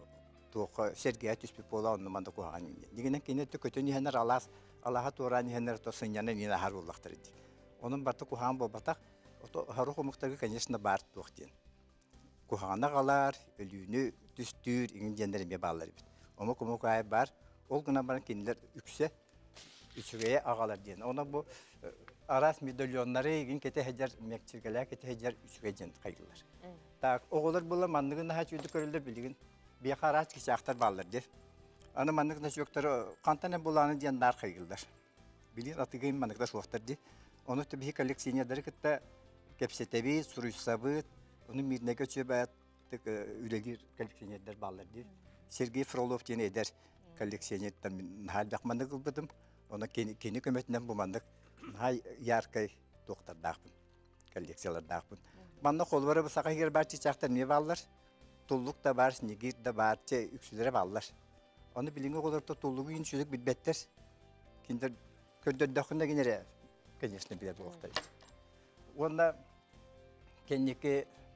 тоқы сергия түспек бола онда манда кухаган. Дегенден кенен көтөнү хенер алас, Аллаха тураны хенер тосыньяны мина харуллактыр ди. Onun bartı kuhan bolbatak, haruk omuktarı, конечно, bart tuğdien. Kuhana kalar, ölüğünü düstür, ingin jenderime bağlar bit. Omuk omuk ay bar, ol gına baran kendiler ükse, üçügeye ağalar diyen. Ona bu aras midolyonları ingin kete hecer mekçirgeler, kete hecer üçüge jend kayırlar. Tak, oğullar bula mandığında haç üdü körüldür bilgin, bir aras kişi aktar bağlar der. Ana mandığında çokları kantane bulanı diyen dar kayırlar. Bilin atıgayım mandığında şuaktar di. Onu tabii ki koleksiyonerleri kitle kepsetebi, suruşsabı, onun mirne göçebe tık üledir koleksiyonerler bağlardı. Sergey Frolov diye eder koleksiyonerden hal bakmanı kıldım. Ona kendi kendi kömetinden bu mandık. Hay yarkay doktor dağpın, koleksiyoner dağpın. Bana kolları bu sakın yer barçı çaktar ne bağlar? Tulluk da var, nigir de var, çe üksülere bağlar. Onu bilinge kadar da tulluğu yünçülük bitbetter. Kinder kördür dağında genere. Конечно, бля доктор. Onda kendiki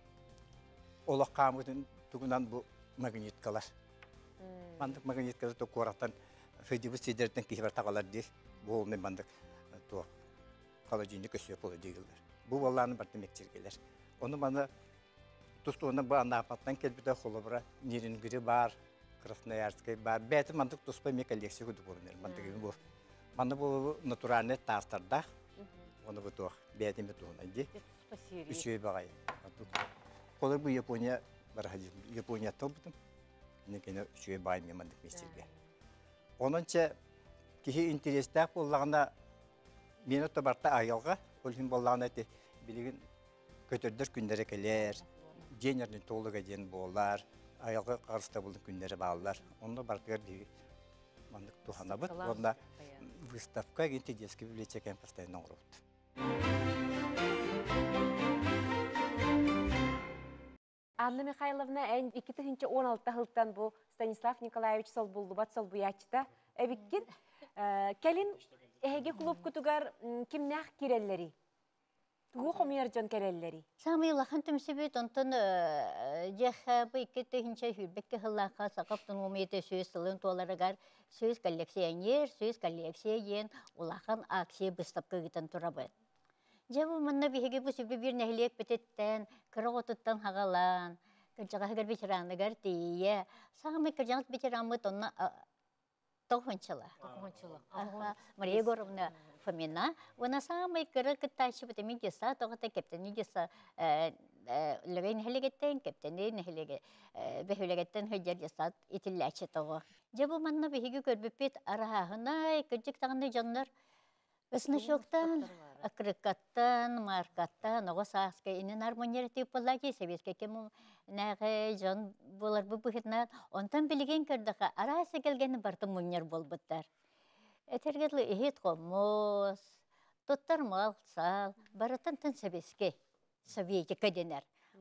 olaqamıdın tuğunan bu magnetkalar. Mandık magnetkalar to koratan fedibus siderden kihbar taqalar di. Bu olne mandık to kalajini kösüp olu diyorlar. Bu vallahi bartı mekçirgeler. Onu bana tustu ona bu anda apattan kelbide holobra nirin biri var. Krasnoyarskay var. Beti mandık tuspa mekalleksi kudu bulunur. Mandık bu. Mandık bu naturalne tartarda. Onu bu tuh, beğendim bu tuhun andi. Üçüye bakayım. Kolay bu Japonya, barahacı Japonya tabutum. Ne kadar üçüye bakayım yamandık mesleğe. Onunca kihi interesler bollağına beni tabarta ayalga, olhim bollağına te bilgin kötürdür günlere gelir, jenerden toluga jen bollar, ayalga karşıda bulduk günlere bağlar. Onda bartlar diye mandık tuhana bud. Onda выставка генти детский библиотека постоянно урут. Анна Михайловна эн iki bin on altı hıldan bu Stanislav Nikolaevich sol buldu bat sol buyaçta. Ebikkin kelin ehege klub kutugar kimnah kirelleri. Tuğu komiyarcan kirelleri. Sami lahan tümsebet ondan jeha bu iki bin hürbekke hıllaqa saqaptın umete söz sılın tolaragar söz koleksiyoner, söz koleksiyen ulahan aksiye bıstapka giten turabet. Jabı manna bihege bu sübü bir nehliyek betetten, kırağıtıttan hağalan, kırcağı hıgar biçiranıgar diye. Sami kırcağız biçiranmıt onna tohunçala. Tohunçala. Maria Gorovna Фомина, вона саме керекта ще битимі діса, того те кептені діса, левейн хелегеттен, кептені хелеге, бехелегеттен хеджер діса, итилляче того. Жабу манна бихиги көрбепет арахына, кыржик тағаны жандар, өсіні шоқтан, акрыкаттан, маркаттан, оғы сааска инен армонер тип болаги, себеске кему нәғі жан болар бұл бұхетнан, онтан білген көрдіға арасы келгені барды мұнер болбыттар. Этергетлі ихет қомыз, тұттар мал, сал, баратан тын себеске, советика денер.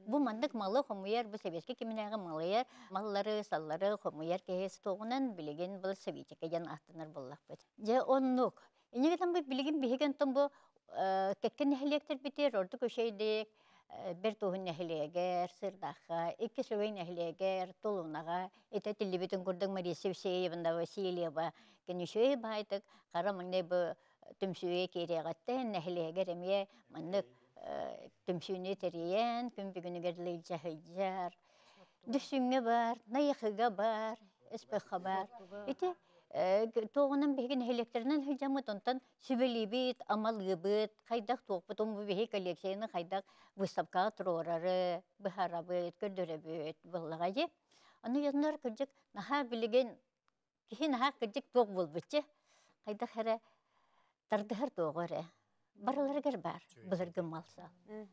Бу мандык малы хомуяр, бу советский киминәгә малыяр, маллары, саллары хомуяр кеһес тоғунан билеген бул советика ян аттынар буллак бит. Же оннук. Инегеден бу билеген биһеген тон бу кеккен нәһилектер битер, орды көшейдек, бер туһун нәһилегер, сырдаха, икки сөйн нәһилегер, тулунаға, ите тилибитин күрдүң Мария Севсеевна Васильева, кенешөй байтык, карамаңне бу түмсүе керегәттен нәһилегер эме мандык түмсүне териян, күн бүгүнүгер лыйжа хыйжар. Дүсүңгө бар, найыхыга бар, эспеха бар. Ите тоғынан беген электринен хыжамы тонтан сүбелибит, амалгыбыт, хайдак тоқпытын бу беге коллекцияны хайдак выставкага турорары, быхарабыт, көрдөрөбүт, буллага же. Аны яндар кыржык наха билеген кихи наха кыржык тоқ болбутчы. Хайдак хара тардыхар тоғыры. Барыларыгар бар, бұлыргы малса.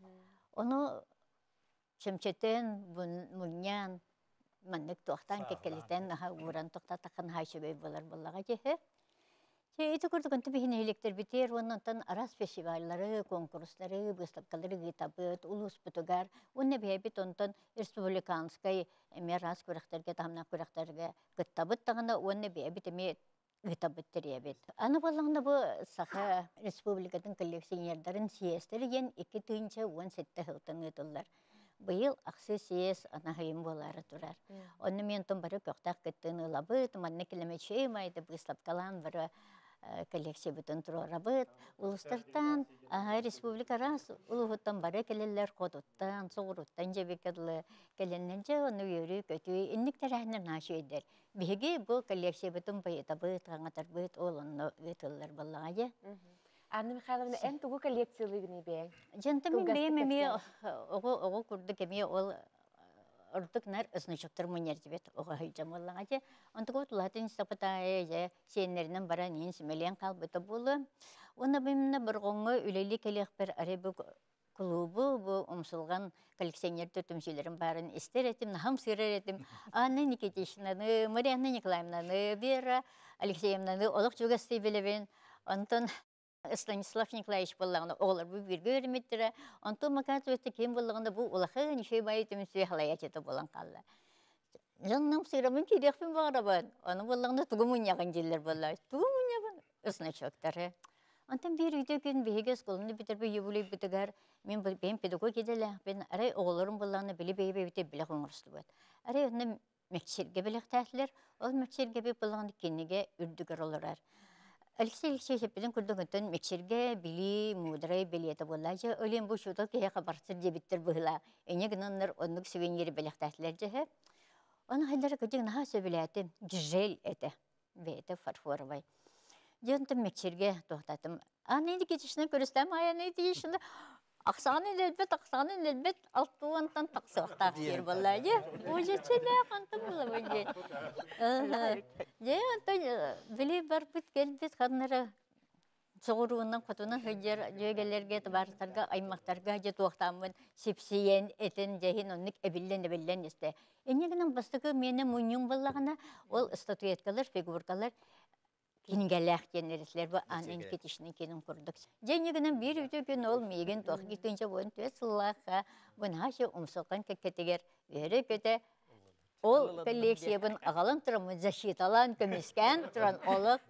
Оны шымчетен, мұньян, маннык тоқтан кекелетен, наха уран тоқта тақын хайшыбай болар болаға жеhe. Эти көрдігінті бейін электер бітер, оннан арас фестивальлары, конкурслары, выставкалары гитабыт, улус бұтыгар, онны бейбіт онтан республиканскай мерас көріқтерге, тамна көріқтерге гитабыт тағына, онны бейбіт еме гитабыт теребет. Аны болғанда бұл саха республикатын коллекционердарын сиестері ен екі түйінші он сетті хылтын ұтылар. Быйыл ақсы сиес анағайым болары тұрар. Оны мен тұн бары көқтақ кеттін ұлабыт, манны келемечей майды бұйслапкалан бары коллекция бүтін тұрарабыт. Улыстартан республика рас ұлығыттан бары келелер қодуттан, соғыруттан жебекерлі келеннен же оны үйірі көтүй инніктер әнір нашы өйдер. Беге бұл коллекция бүтін байытабыт, ғаңатар бұт олынны өтілер болаға же. Анна Михайловна, ән тугу коллекциялығыны бәң? Жанты мен бейім еме оғы күрдік еме ол ұрдық нар ұсынышықтыр мұнер дебет оға хүйджам олаға же. Онты көт латын сапытайы же сенерінен бара нейін сімелен қалбыты болы. Оны бейміне бір ғоңы үлелі келек бір аребі клубы бұл ұмсылған коллекционер түтімшелерін барын істер етім, нахам сырыр етім. Анна Никитишнаны, Марияна Николаевнаны, Вера Алексеевнаны олық жүгі істей білебен. Онтын Станислав Николаевич болғанда олар бұл бірге өріметтірі. Онтын мақат өтті кем болғанда бұл олақы неше байы түмісуе қалаят еті болған қалды. Жаннам сыйрамын керекпен бағырабын. Оны болғанда тұғы мұнияған желер болар. Тұғы мұнияған ұсына чөктері. Онтын бір үйде күн бейге сколымды бітір бей ебулей бітігер. Мен бейім педагог еделі. Ben арай оғылырым болғанда білі бейі бейбіте білі қоңырысты бөт. Арай оны мәкшерге білік тәтілер. Ол мәкшерге бей болғанда кенеге үрдігер олырар. Алексей Алексеевич хеппеден күрдігінтін мәкшерге білі, мұдырай білеті болла же. Өлен бұл шутыл кеге қабарсыр дебіттір бұғыла. Әне гынанлар онлық сувенері білік тәтілер же. Оны хайдары көдек наға сөбіләті жүжел әті. Бейті фарфоровай. Жонтым мәкшерге тоқтатым. Аны еді кетішіне көрістем, аяны еді ешіні. Ақсаны әлбет, ақсаны әлбет, алтуантан тақсықтақ жер болла же. Оже чәлі қантым бұла бөйде. Же, онтан білі бар бұт келбет қаннары соғыруынан қотуынан хөйдер жөгелерге барыстарға, аймақтарға же тоқтамын сепсиен, әтін, жәйін, онық әбілден, әбілден есті. Энегінің бастығы мені мұньюң болағына ол статуэткалар, фигуркалар Кингелях генерислер bu anın ketişinin kenin kurduk. Jeniginin bir ütü gün ol megen toq gitince bon tüsüllaha bun haşı umsulkan keketeger vere köte ol kolleksiya bun ağalın turamı zaşitalan kömisken turan oluk.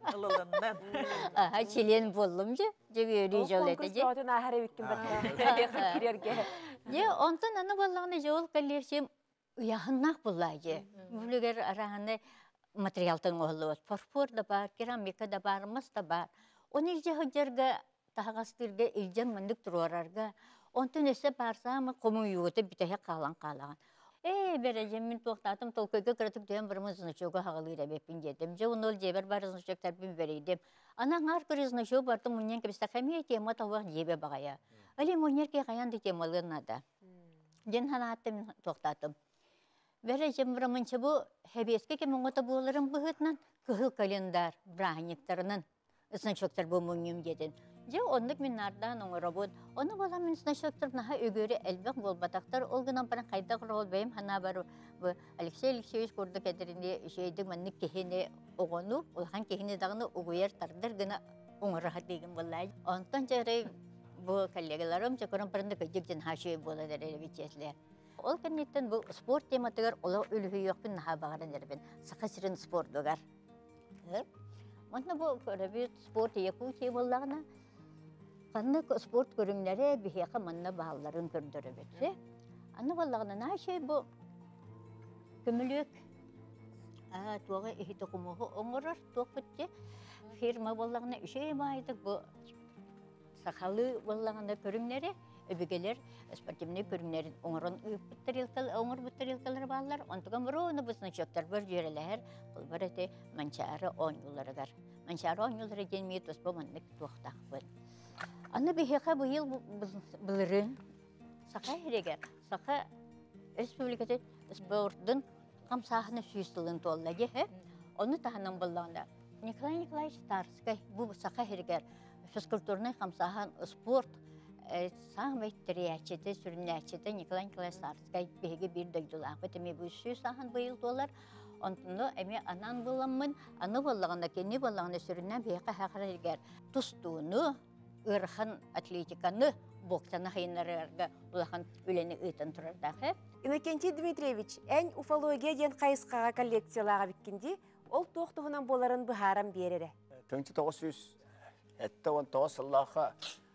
Aha çilen bollumca jeveri jolete je. Konkursda otun ahara bitkin bakar. Kirerge. Je ondan anı bollağını jol kolleksiya uyahınnak bullaje. Buluger arağını материалтың оғылы. Фарфор да бар, керамика да бар, мыс да бар. Оны илже хөджерге, тағастырге, илжен мындық тұруарарға. Онтын өсе барсамы, қому юғыты бітәе қалан қалаған. Эй, бережем, мен тоқтатым, толкөйге кірітік дейін бір мұзынышуға хағылы рәбеппін дедім. Же оны ол жебер бар ызынышуқтар бін берейдім. Анаң ар-көр ызынышуы барды мұнен кебісті қамия тема тауақ жебе бағая. Әлі мұнерге қаянды темалығынады. Ден хана аттым тоқтатым. Бәрі жембірамыншы бұл хәбеске кемін ғота болырын бұғытнан күхіл календар, браханиктарынан ысыншоқтар бұл мұңым дедін. Же ондық мен нардан оңы робот. Оны бола мен ысыншоқтар наға өгері әлбәқ бол батақтар. Ол ғынан барын қайдақ рол бәйім хана бар Алексей Алексеевич көрдік әдірінде үшейдің мәнік кехіне оғыну, олған кехіне дағыны оғыяр тардар ғына оңырыға деген болай. Онтан жарай бұл коллегаларым жакөрін бірінді көдіктен хашуы болады әрі бетеслер. Ол кеннеттен бұл спорт тематыгар ола үлгүйөкпүн наха багаран эрбин. Сахасырын спорттугар. Манна бұл көрөбүт спорт еку темаллагына канны спорт көрүңләре бихека манна бааларын көрдөрөбүт. Анны баллагына нашей бұл көмөлөк а туга ихите кумого оңорор токпутте фирма баллагына үшей майдык бұл сахалы баллагына көрүңләре өбөгелер спортивный көрүңләрин оңорон ыппыттырылкал оңор буттырылкалар баллар онтуган буруны бусны чөктөр бер жөрелер бул барете манчары оңюларыгар манчары оңюлары келмей тоспа мандык туактакпын аны бихека быйыл былырын сака херегер сака республикада спорттун камсахны сүйстүлүн толлаге оны таханан балланда Николай Николаевич Старский бу сака херегер физкультурный камсахан спорт самый триячеде сүрнячеде Николай Николаевич Старский беге бир дойдулак бетеме бу сүйсахан быйыл доллар онтуну эме анан буламмын аны баллаганда кенни баллаганда сүрнән беге хакырыгер тустууну ырхан атлетиканы боксаны хайнарга улахан үлени ыйтан турардагы Иннокентий Дмитриевич, ән уфология ден қайысқаға коллекциялаға біткенде, ол тоқтығынан боларын бұхарам берері. тысяча девятьсот тоғыз жыллаға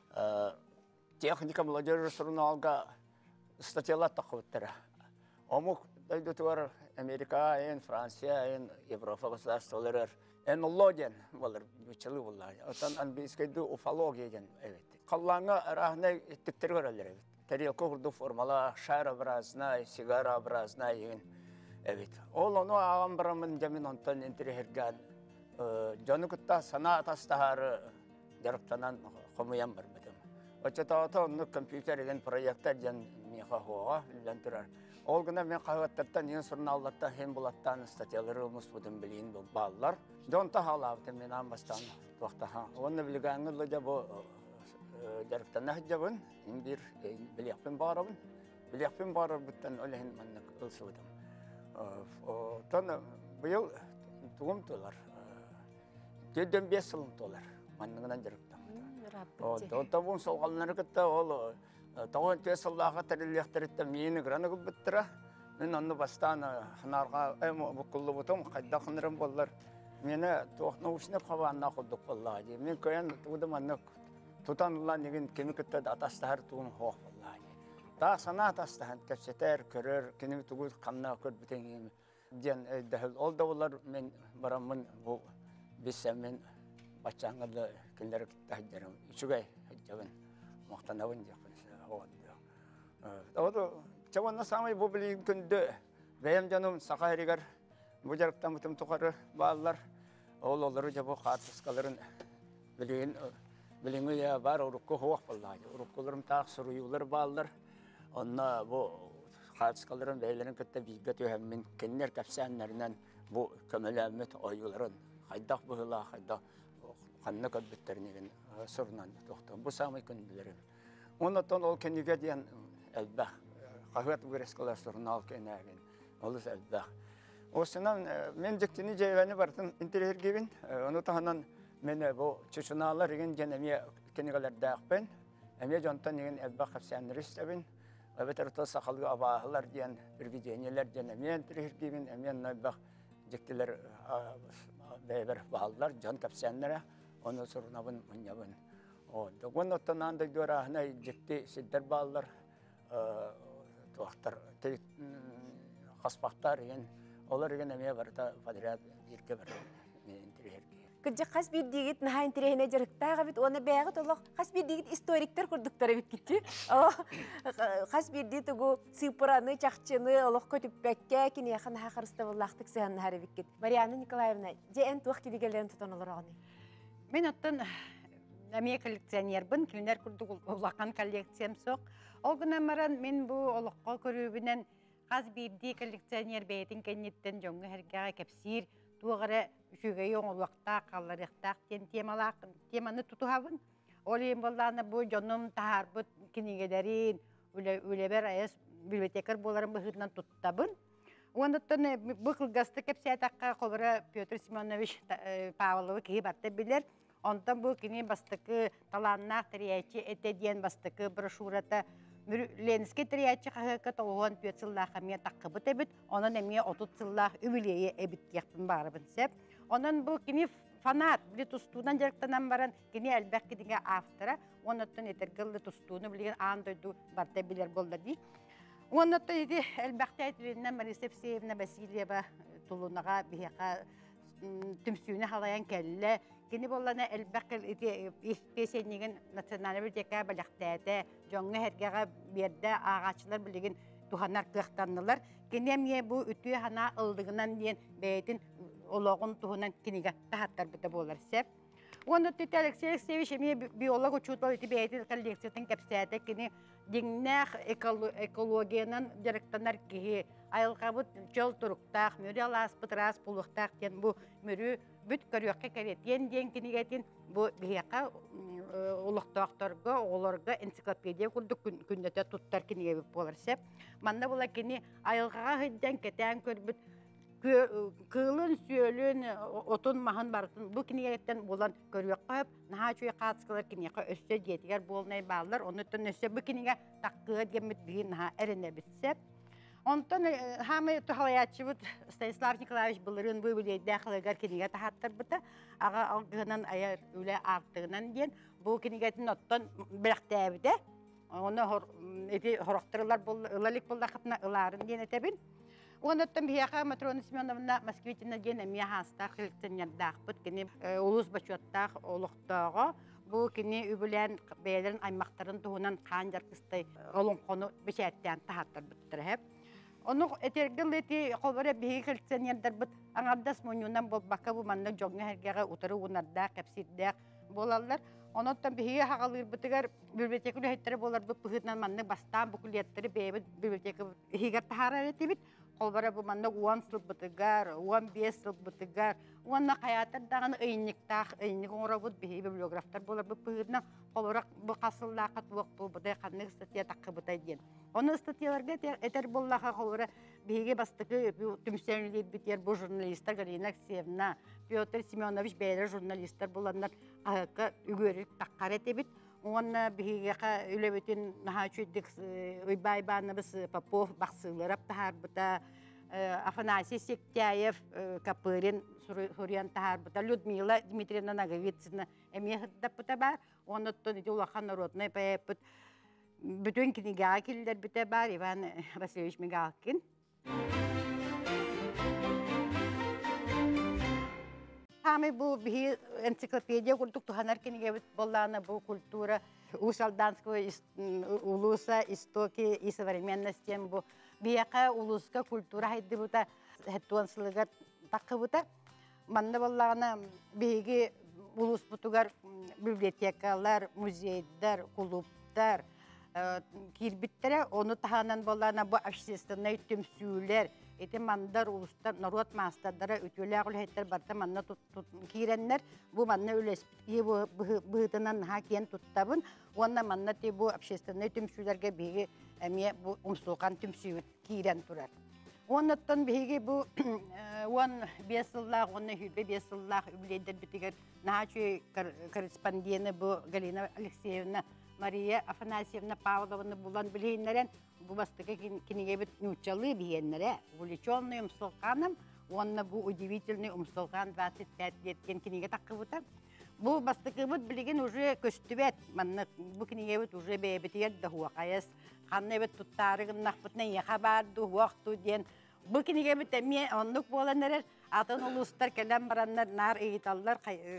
техника молодежи журналга статьялар тақуыттары. Омук дойдутуар Америка, ен Франция, ен Европа государстволары, ен уллоден болар, бүчілі болар. Отан английскайды уфология ден, evet. Қаллаңа рахны еттіктер көрелер, evet. Тарелка құрды формала, шарообразная, сигарообразная еген. Evet. Ол оны ағам бірамын жамин онтан интерехерген. Жоны күтті сана атастағары жарықтанан қомыян бар бітім. Очетауыта оны компьютер еген проекттар жан меха хоға білден тұрар. Ол күні мен қағаттаттан ең сұрын аллаттан хем болаттан статьялары ұмыс бұдың білейін бұл балылар. Жонта халавды мен амбастан тоқтаға. Оны білгәңі лөде бұл жарықтан әхджабын, бір білеқпен барабын. Білеқпен барар бұттан өліхін маннық ұлсудым. Тон бұйыл туғым толар. Деден бес сылым толар. Маннығынан жарықтан. Онта бұн солғалынары күтті ол тоғын төс сыллаға тәрілектірітті мені ғраны күбіттіра. Мен оны бастан ханарға бұқылы бұтым қайда қынырым болар. Мені тоғын ұшыны қабанына құлдық болар. Мен көйен туғыдым анық тұтанылан деген кемі күтті атастағыр туғын хоқ болар. Та сана атастағын көпсетер, көрер, кенеме туғыз қанна көр бүтен ден өйдіхіл. Ол да олар мен барамын бұл бесәмен бачаңғылы кілдері күтті әйдерім. Үшігай әйдебін, мақтанабын жақын. Оды, чаванна самай бұл білейін күнді бәйім жаным сақа әрігер бұл жарықтан бұтым тұқары балылар. Ол олары жабы қатысқаларын білейін біліңі бар ұрыққы хоқ болдайды. Ұрыққыларым тақ сұруюлар балылар. Онна бұл қатысқаларын бәйлерін күтті бейгі түйәмін кеннер кәпсәнлерінен бұл көміләмет ойыларын қайдақ бұғыла, қайдақ қанны көбіттерінеген сұрынан тоқтығын. Бұл самай күнділерім. Оннаттан ол кенеге дейін әлбәқ. Қағыт бұғырескалар сұрын ал кенеген. Олыс әлбәқ. Осынан мен жектені жайвәні бартын интерергебін. Оны тағынан мен бұл чүшіналар еген женеме кенегаларда ақпен. Әме жонтан еген әлбәқ қапсәнір істебін. Өбетарыта сақалғы абағылар дейін бір видениялар женеме интерергебін. Әмен әлбәқ жектелер бәйбір бағалар жон қапсәнірі. Оны сұрынабын, мұнябын. Оны оттанан да дөрағына жекте сиддер бағалар, туақтар, қаспақтар еген. Олар еген әме барда подряд ерке бар мен интерерге. Күрже қас бір дегет наға интерегіне жарықтаға бит, оны бәғыт олық қас бір дегет историктер күрдіктері бит кетті. Қас бір дегет ұғы сыпыраны, чақчыны, олық көтіп бәкке, кені яқын хақырысты болақтық сығанны әрі бит кет. Марианна Николаевна, же ән туақ кедегелерін тұтан олар оғаны? Мен оттан әме коллекционер бұн, кемінер күрдік олаққан коллекциям соқ. Ол күн әмірін мен бұл олыққа көрібінен қаз бейді коллекционер бәйтін кәнеттен жоңғы әргеға кәпсір, туғыры үшігей оң олуақтақ, қаларықтақ теманы тұтуғабын. Ол ең болдағына бұл жоным тағар бұд кенегелерін, өлебер айыз библиотекар боларын бұғытынан тұттабын. Ондықтан бұл қылғасты кәпсиятаққа қолыры Петр Симонович Павловы кейі барты білер. Ондан бұл кені бастықы таланнақ тіриячі әтеден бастықы брошурата Ленске триячы қағыққа тоғуан түйет сыллаға мен таққыбыт әбіт, онын әме отут сыллақ үбілейе әбіт кеқпін барыбын сәп. Онын бұл кені фанат, білі тұстуынан жарықтанан баран, кені әлбәқ кедіңе автора, оныттын етергілі тұстуыны білген андойду барта білер болды дей. Оныттын еті әлбәқті әйтілінен Мариса Евсеевна Васильева тұлунаға бейеқа түмсүйіні халаян кәлі, кені боллана әлбәқ песенеген национальный библиотека балақтайды, жоңғы әргеға берді ағачылар білеген туханар кықтанылар. Кені әмие бұл үтіе хана ылдығынан дейін бәйтін олығын тухынан кенеге тахаттар бұта болар сәп. Оны түті Алексей Алексеевич әмие биолог учутал еті бәйтін коллекциятын кәпсәті кені деңнәқ экологиянан директорлар кеге айылқабыт жол тұрықтақ, мөрі аласпыт рас пулықтақ кен бұл мөрі бүт көріққа кәретен ден кенегетін бұл бейеқа ұлықтақтарға, оларға энциклопедия күрді күндеті тұттар кенеге бүт болар сәп. Манда бұла кені айылғаға хүдден кетен көрбіт кылын сүйөлін отын мағын бартын бұл кенегеттен болан көріққа өп, наға чөй қатысқылар кенеға өссе детігер болнай бағылар, оны түн өссе бұл кенеге таққыға демет бейін наға әріне бітсеп. Онтан хамы тухалаячы бұд Станислав Николаевич бұлырын бұл білейді ақылығар кенеге тахаттар бұта, аға алғынан аяр үлі артығынан ден, бұл кенегетін оттан біліқті әбіде, оны хорақтырылар ұлалік болда қапына ұларын ден әтәбін. Оныттан бияқа Матрона Семеновна Москвитина ден әмия хастар қылықтанердақ бұд, кені ұлыс бачуаттақ олықтағы, бұл кені үбілен бәйлерін аймақтарын тұғынан қан жарқыстай олың қону бішәттен тахаттар бұттыр әп. Оны этергил эти қолбары бейгі коллекционердар бұд аңардас мұнюнан бол бақа бұл манны жоңы әргеға ұтыры ұнарда, кәпсиддәк болалар. Онықтан бейгі хағалыр бұтығар библиотекілі әйттері болар бұл бұғытынан манны бастан бүкілеттері бейбі библиотека хигар тахарар еті бит. Қолбары бұл манны он сыл бұтығар, он бес сыл бұтығар, онына қаятар дағын ұйынниктақ, ұйынник оңыра бұд бейгі библиографтар болар бұл бұғытынан қолырақ бұл қасыллаға туық бұл бұдай қанның статия таққы бұтай ден. Оны статьяларға әтер боллаға қолыра бейге бастықы түмсәнілер бітер бұл журналистар Галина Алексеевна, Петр Семенович бәйлер журналистар боландар ағыққа үгерік таққар әте бит. Оны бейгеға үлебетін наға чөйдік ұйбай-баныбыз Попов бақсылыр аптағар бұта, Афанасий Сектяев, Капырин, Сурьян тағар бұта, Людмила Дмитриевна Наговицина әме ғырдап бұта бар. Оны тұн еті ұлақан народный бәйіп бұт. Бүтін кенеге келдер бұта бар, Иван Васильевич Мигалкин. Хамы бұл бейі энциклопедия күрдік тұханар кенеге бүт болланы бұл культура Усалданского улуса, истоки и современностен бұл бейеқа улуска культура хайды бұта әттуансылығар тақы бұта. Манны боллағына бейге улус бұтығар библиотекалар, музейдар, клубтар, кирбиттері, оны тағанан боллағына бұл общественный түмсүйлер, эти мандар улустар народ мастардара үтөле агылыттар барта манна киреннер бу манна үлеспи бу быытынан хакен туттабын онна манна те бу общественный түмсүләргә биге әме бу умсукан түмсү кирен турар. Оннан биге бу он бес еллар, он бес еллар үледер битигер нахачы корреспонденты бу Галина Алексеевна, Мария Афанасьевна Павловна булан билейнерен бу бастыга кинеге бит нучалы биеннере, увлечённый умсулканом, он бу удивительный умсулкан двадцать пять лет кен кинеге таккыбыта. Бу бастыгы бит билеген уже көстүбет, манны бу кинеге бит уже бебетер да хуакаяс, канны бит туттарыгын нахбытна яха барды хуакту ден. Бу кинеге бит эме онлук боланнар, атын улустар келен бараннар нар ыйталлар,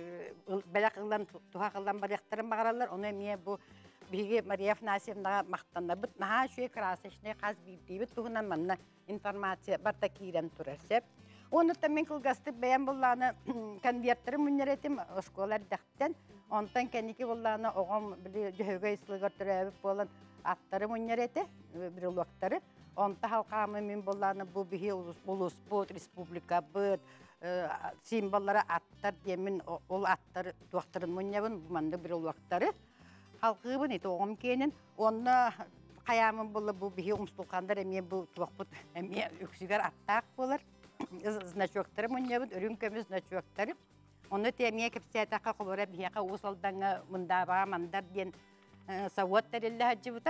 белак ылан туха кылан баряктарын багаралар, оны эме бу биге Мария Афанасьевна мактанна бит наха шуй красочный каз бибдибит тугунан манна информация барта кирен турарсеп. Оны тамен кылгасты бәян булланы конверттер мүннеретим школалар дактен, онтан кеники булланы огом били жөгөй ислыгар төрөбүп болан аттары мүннерете, бир улуктары. Онта халкамы мен булланы бу биге улус бут республика бут символлары аттар демин ол аттар туактарын мүннебин манды бир улуктары. Халқыбын ете оғым кенін, онына қаямын бұлы бұл бігі ұмстылқандар әме бұл туақпыт әме үксігер аттақ болар. Значоқтары мұнебін, үрін көміз значоқтары. Оны тәме кепсиятаққа құлыра біғеға ұсалдаңы мұндаға мандар ден сауаттар елі хаджы бұта.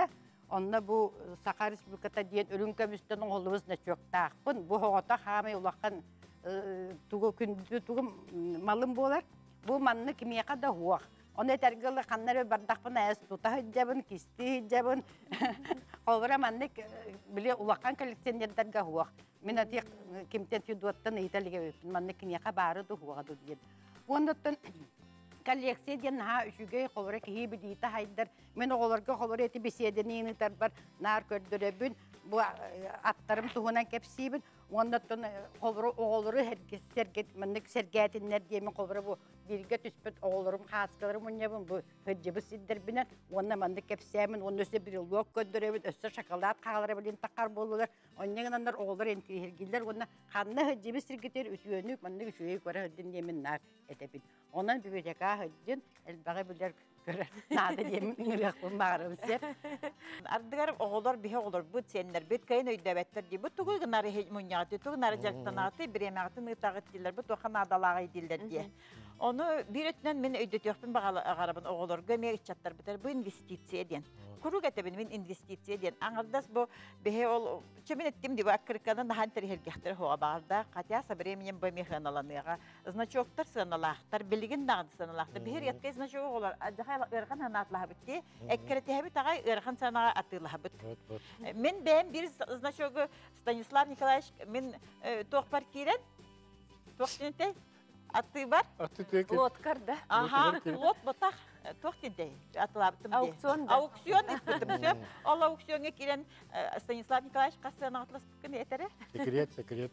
Онна бу Саха Республиката диен өлүн көмүстөн оголубуз начоктаакпын. Бу хогота хамай улаккан тугу күндү тугу малым болар. Бу манны кимияка да хуак. Оны тергеле каннары бардакпын аяс тута хыджабын, кисти хыджабын. Холбара манны биле улаккан коллекционердерге хуак. Мен ати кимтен тюдуаттан италиге манны кимияка бары да хуагы диен. Ондоттон коллекция ден ха үшүгөй холбара кихи бидита хайдар. Мен оголорго холбара эти беседени бар нар көрдөрөбүн. Бу аттарым тугунан кепсибин. Ондоттон холбара оголору herkes serget маннык сергетиннер диемен холбара бу бирге түспөт оголорум хаскаларым уннябын бу хөджебү сиддербинен. Онна маннык кепсемин, онна өсө бир лок көдөрөбүн, өсө шоколад кагалары билен таккар болулар. Оннегеннер оголор энти хергилер онна канны хөджебү сиргетер үтүөнүк маннык үшөй көрө хөдден диемен нар этепин. Онан библиотека хөдден элбага билер көрөр. Нада диемен ыңырак булмагырым сеп. Ардыгар оголор бихе оголор бу сеннер бит кайын өйдөбеттер ди. Бу тугу гынары хеҗмуньягы, тугу нары жактанаты биремагы нытагы дилер, бу тохан адалагы дилер ди. Оны бир өтнөн мен өйдөтөкпүн багарабын оголорго мер ичаттар битер. Бу инвестиция ден. Куру кетебин мен инвестиция ден. Аңырдас бу бихе ол чемин эттим ди бу акырканын хантер хергехтер хога барда. Катя сабременем бу механаланыга. Значоктар сыналахтар билигин дагы сыналахтар. Бир яткай значок оголор. Ажахай ырган ханатлах битти. Эккерете бит агай ырган санага атылах бит. Мен бем бир значогу Станислав Николаевич мен тохпар кирен. Тохтенте атты бар. Лоткар, да? Ага, лот ботак. Тохтенте атылаптым ди. Аукцион. Аукцион испытым все. Ол аукционга кирен Станислав Николаевич кассана атлас кын этере. Секрет, секрет.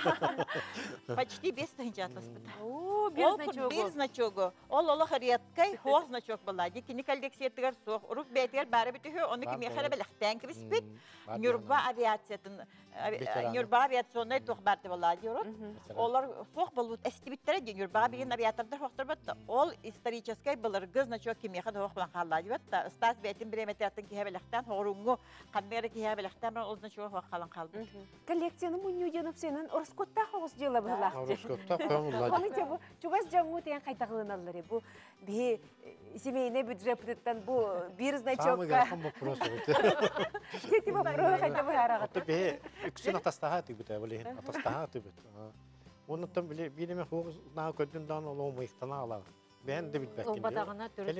Почти без тынча атлас бит. О, без значогу. Без значогу. Ол оло хариyatkay хор значок була. Дикини коллекциятыгар сох. Урук бетер бары битү. Оны кими хара белахтан кибиспит. Нюрба авиациятын Нюрба авиационный тохбарты була дирот. Олар сох болут эстибиттере ди Нюрба биген авиатордар хоктор бат. Ол исторический булыргы значок кими хада хох булан халла дибат. Стас бетин биреметятын ки хабелахтан хорунгу канмера ки хабелахтан ол значок хох халан калды. Коллекцияны мунью деніп сенен орскотта хоғыз жела бұлақ. Орскотта қоңылады. Оны же бұл чугас жаңу тен қайтағылын алылары. Бұл бе семейне бюджеттен бұл бір значокка. Самый ғарқын вопрос олды. Кеті вопрос қайта бұл арағыты. Отты бе үксін атастаға түбіт, әбілеген атастаға түбіт. Оныттан білеме хоғыз наға көддің дан ол оңмайықтана алағы. Бән де бітбәккен. Ол батағына түрі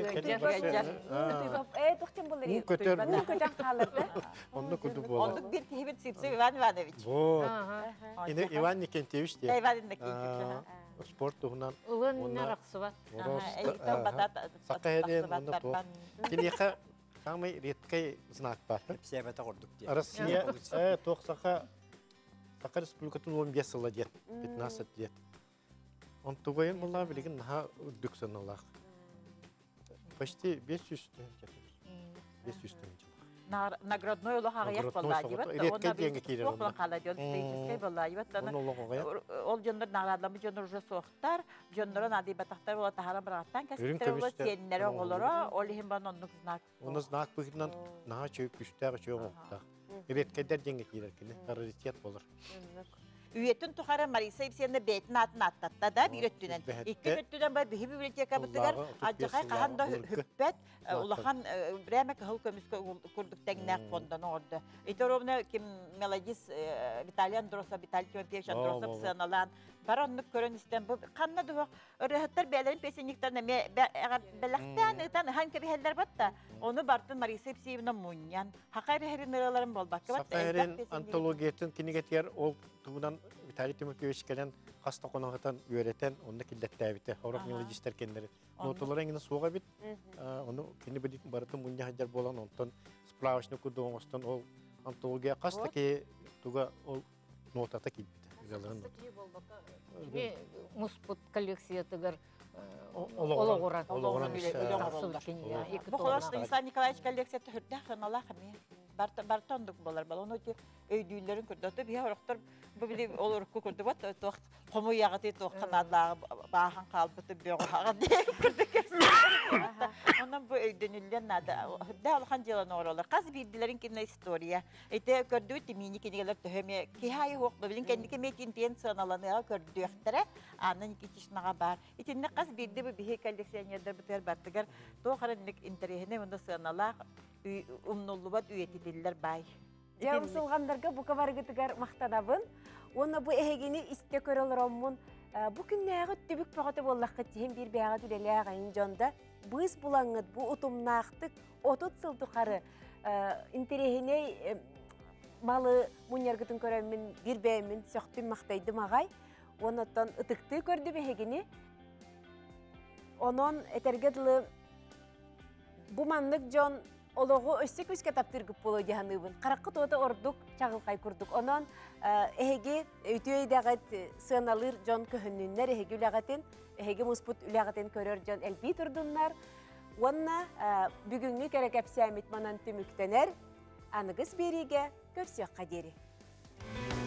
Э, тоқтен болыр. Бұл көтер бұл. Бұл көтен қалырды. Онды күді болады. Онды бір тихибит сипсе Иван Иванович. Вот. Иван Никентьевич де. Иван Никентьевич. Спорт тұғынан. Ұлын нарақсы бар. Саққа әден, онды тоқ. Кенеқа самый редкий знак бар. Кепсебета құрдық де. Россия тоқ саққа Саққа республикатын он бес жылы дед, пятнадцать дед. Он тугайын бұлла білеген наға үрдік саналақ. Почти бес жүз бес жүз Наградной улы хағаяқ болла дебет. Редкий деньги кейлер. Соқлан қала дед, стейческай болла дебет. Оны олығы қояр. Ол жондар наградламы жондар уже соқтар, жондарын ады батақтар бола тахара бірағаттан кәсіптер олы сенінері оғылыры, ол ехен бан онның знак. Оны знак бұғынан наға чөйіп күштәғі чөйіп оқтақ. Редкийдер деньги кейлер келі, раритет болыр. Үйетін тұқары Мариса Ипсенді бәйтін атын аттатта да бір өттінен. Екі өттінен бай бігі библиотека бұтығар, ажықай қағанда хүппәт, ұлақан бірәмі қығыл көміскі күрдік тәңінәк фондан орды. Итер обына кем мелодис Виталий Андроса, Виталий Тимофеевич Андроса пысыналан, бар оннық көрін істен бұл. Қанна дұғы ұрығыттар бәлерін песенниктарына бәліқтен ұтан хан кәбі хәлдер батта. Оны бартын Мариса Ипсеневна мұньян. Хақайры хәрін ұраларын бол бақы бат. Сақайрын антологиятын кенегетер ол туғынан Виталий Тимофеевич келен хаста қонағытан үйретен, онды келдетті әбіті, аурақ мелодистер кендері. Ноталар әңгіні соға бит, оны кені бәдетін барытын мұнья хаджар болан, онтан справочны күрді оңыстан ол антология қаста ке туға ол нотата келбіті. Мұспыт коллекциятығыр Олығыран. Олығыран. Бұқылар Станислав Николаевич коллекцияты хүрді қынала қымия. Бартондық болар бол. Оны өйдейлерін күрді. Бия ұрықтар ол ұрыққы күрді бат. Қому яғыты тоққан адағы бағын қалбыты беғаға дейін күрді кәсі. Онан бұл өйденілден нады. Хүрді алған желаны оралар. Қаз бейділерін кені история. Әйті көрді өтті мені кенегелер түхеме. Кейхайы хоқпы білін кәндікі метин тен сыналаныға көрді өқтірі. Анын кетішінаға бар. Етінде қаз бейді бұл бейі коллекционердер бұтыр бартығар. Тоқарынлық интерегіне мұнда сыналақ. умнуллубат үйетитиллер бай. Жаусылғандарга бұ кабаргытыгар мақтанабын. Оны бұ әгені исте көріліроммын. Бұ күннәғы түбік пағаты боллаққа тейін бір бәға түлелі ағайын жонда. Бұз бұлаңыд, бұ ұтымнақтық, отут сылтықары интерехіне малы мұнергітін көрімін, бір бәйімін сөқтім мақтайды мағай. Онытан ұтықты көрді бәгені. Онын әтергеділі бұ манлық жон олығы өссік өске таптыргып болу жағаныбын. Қараққы тоғыда ордық чағылқай күрдік. Онын әйге өтөйдәғат сыналыр жон көхіннер, әйге үләғатын, әйге мұспұт үләғатын көрер жон әлбей тұрдынлар. Онына бүгінгі кәрек әпсәмет манан түміктенер, анығыз береге көпсек қадері.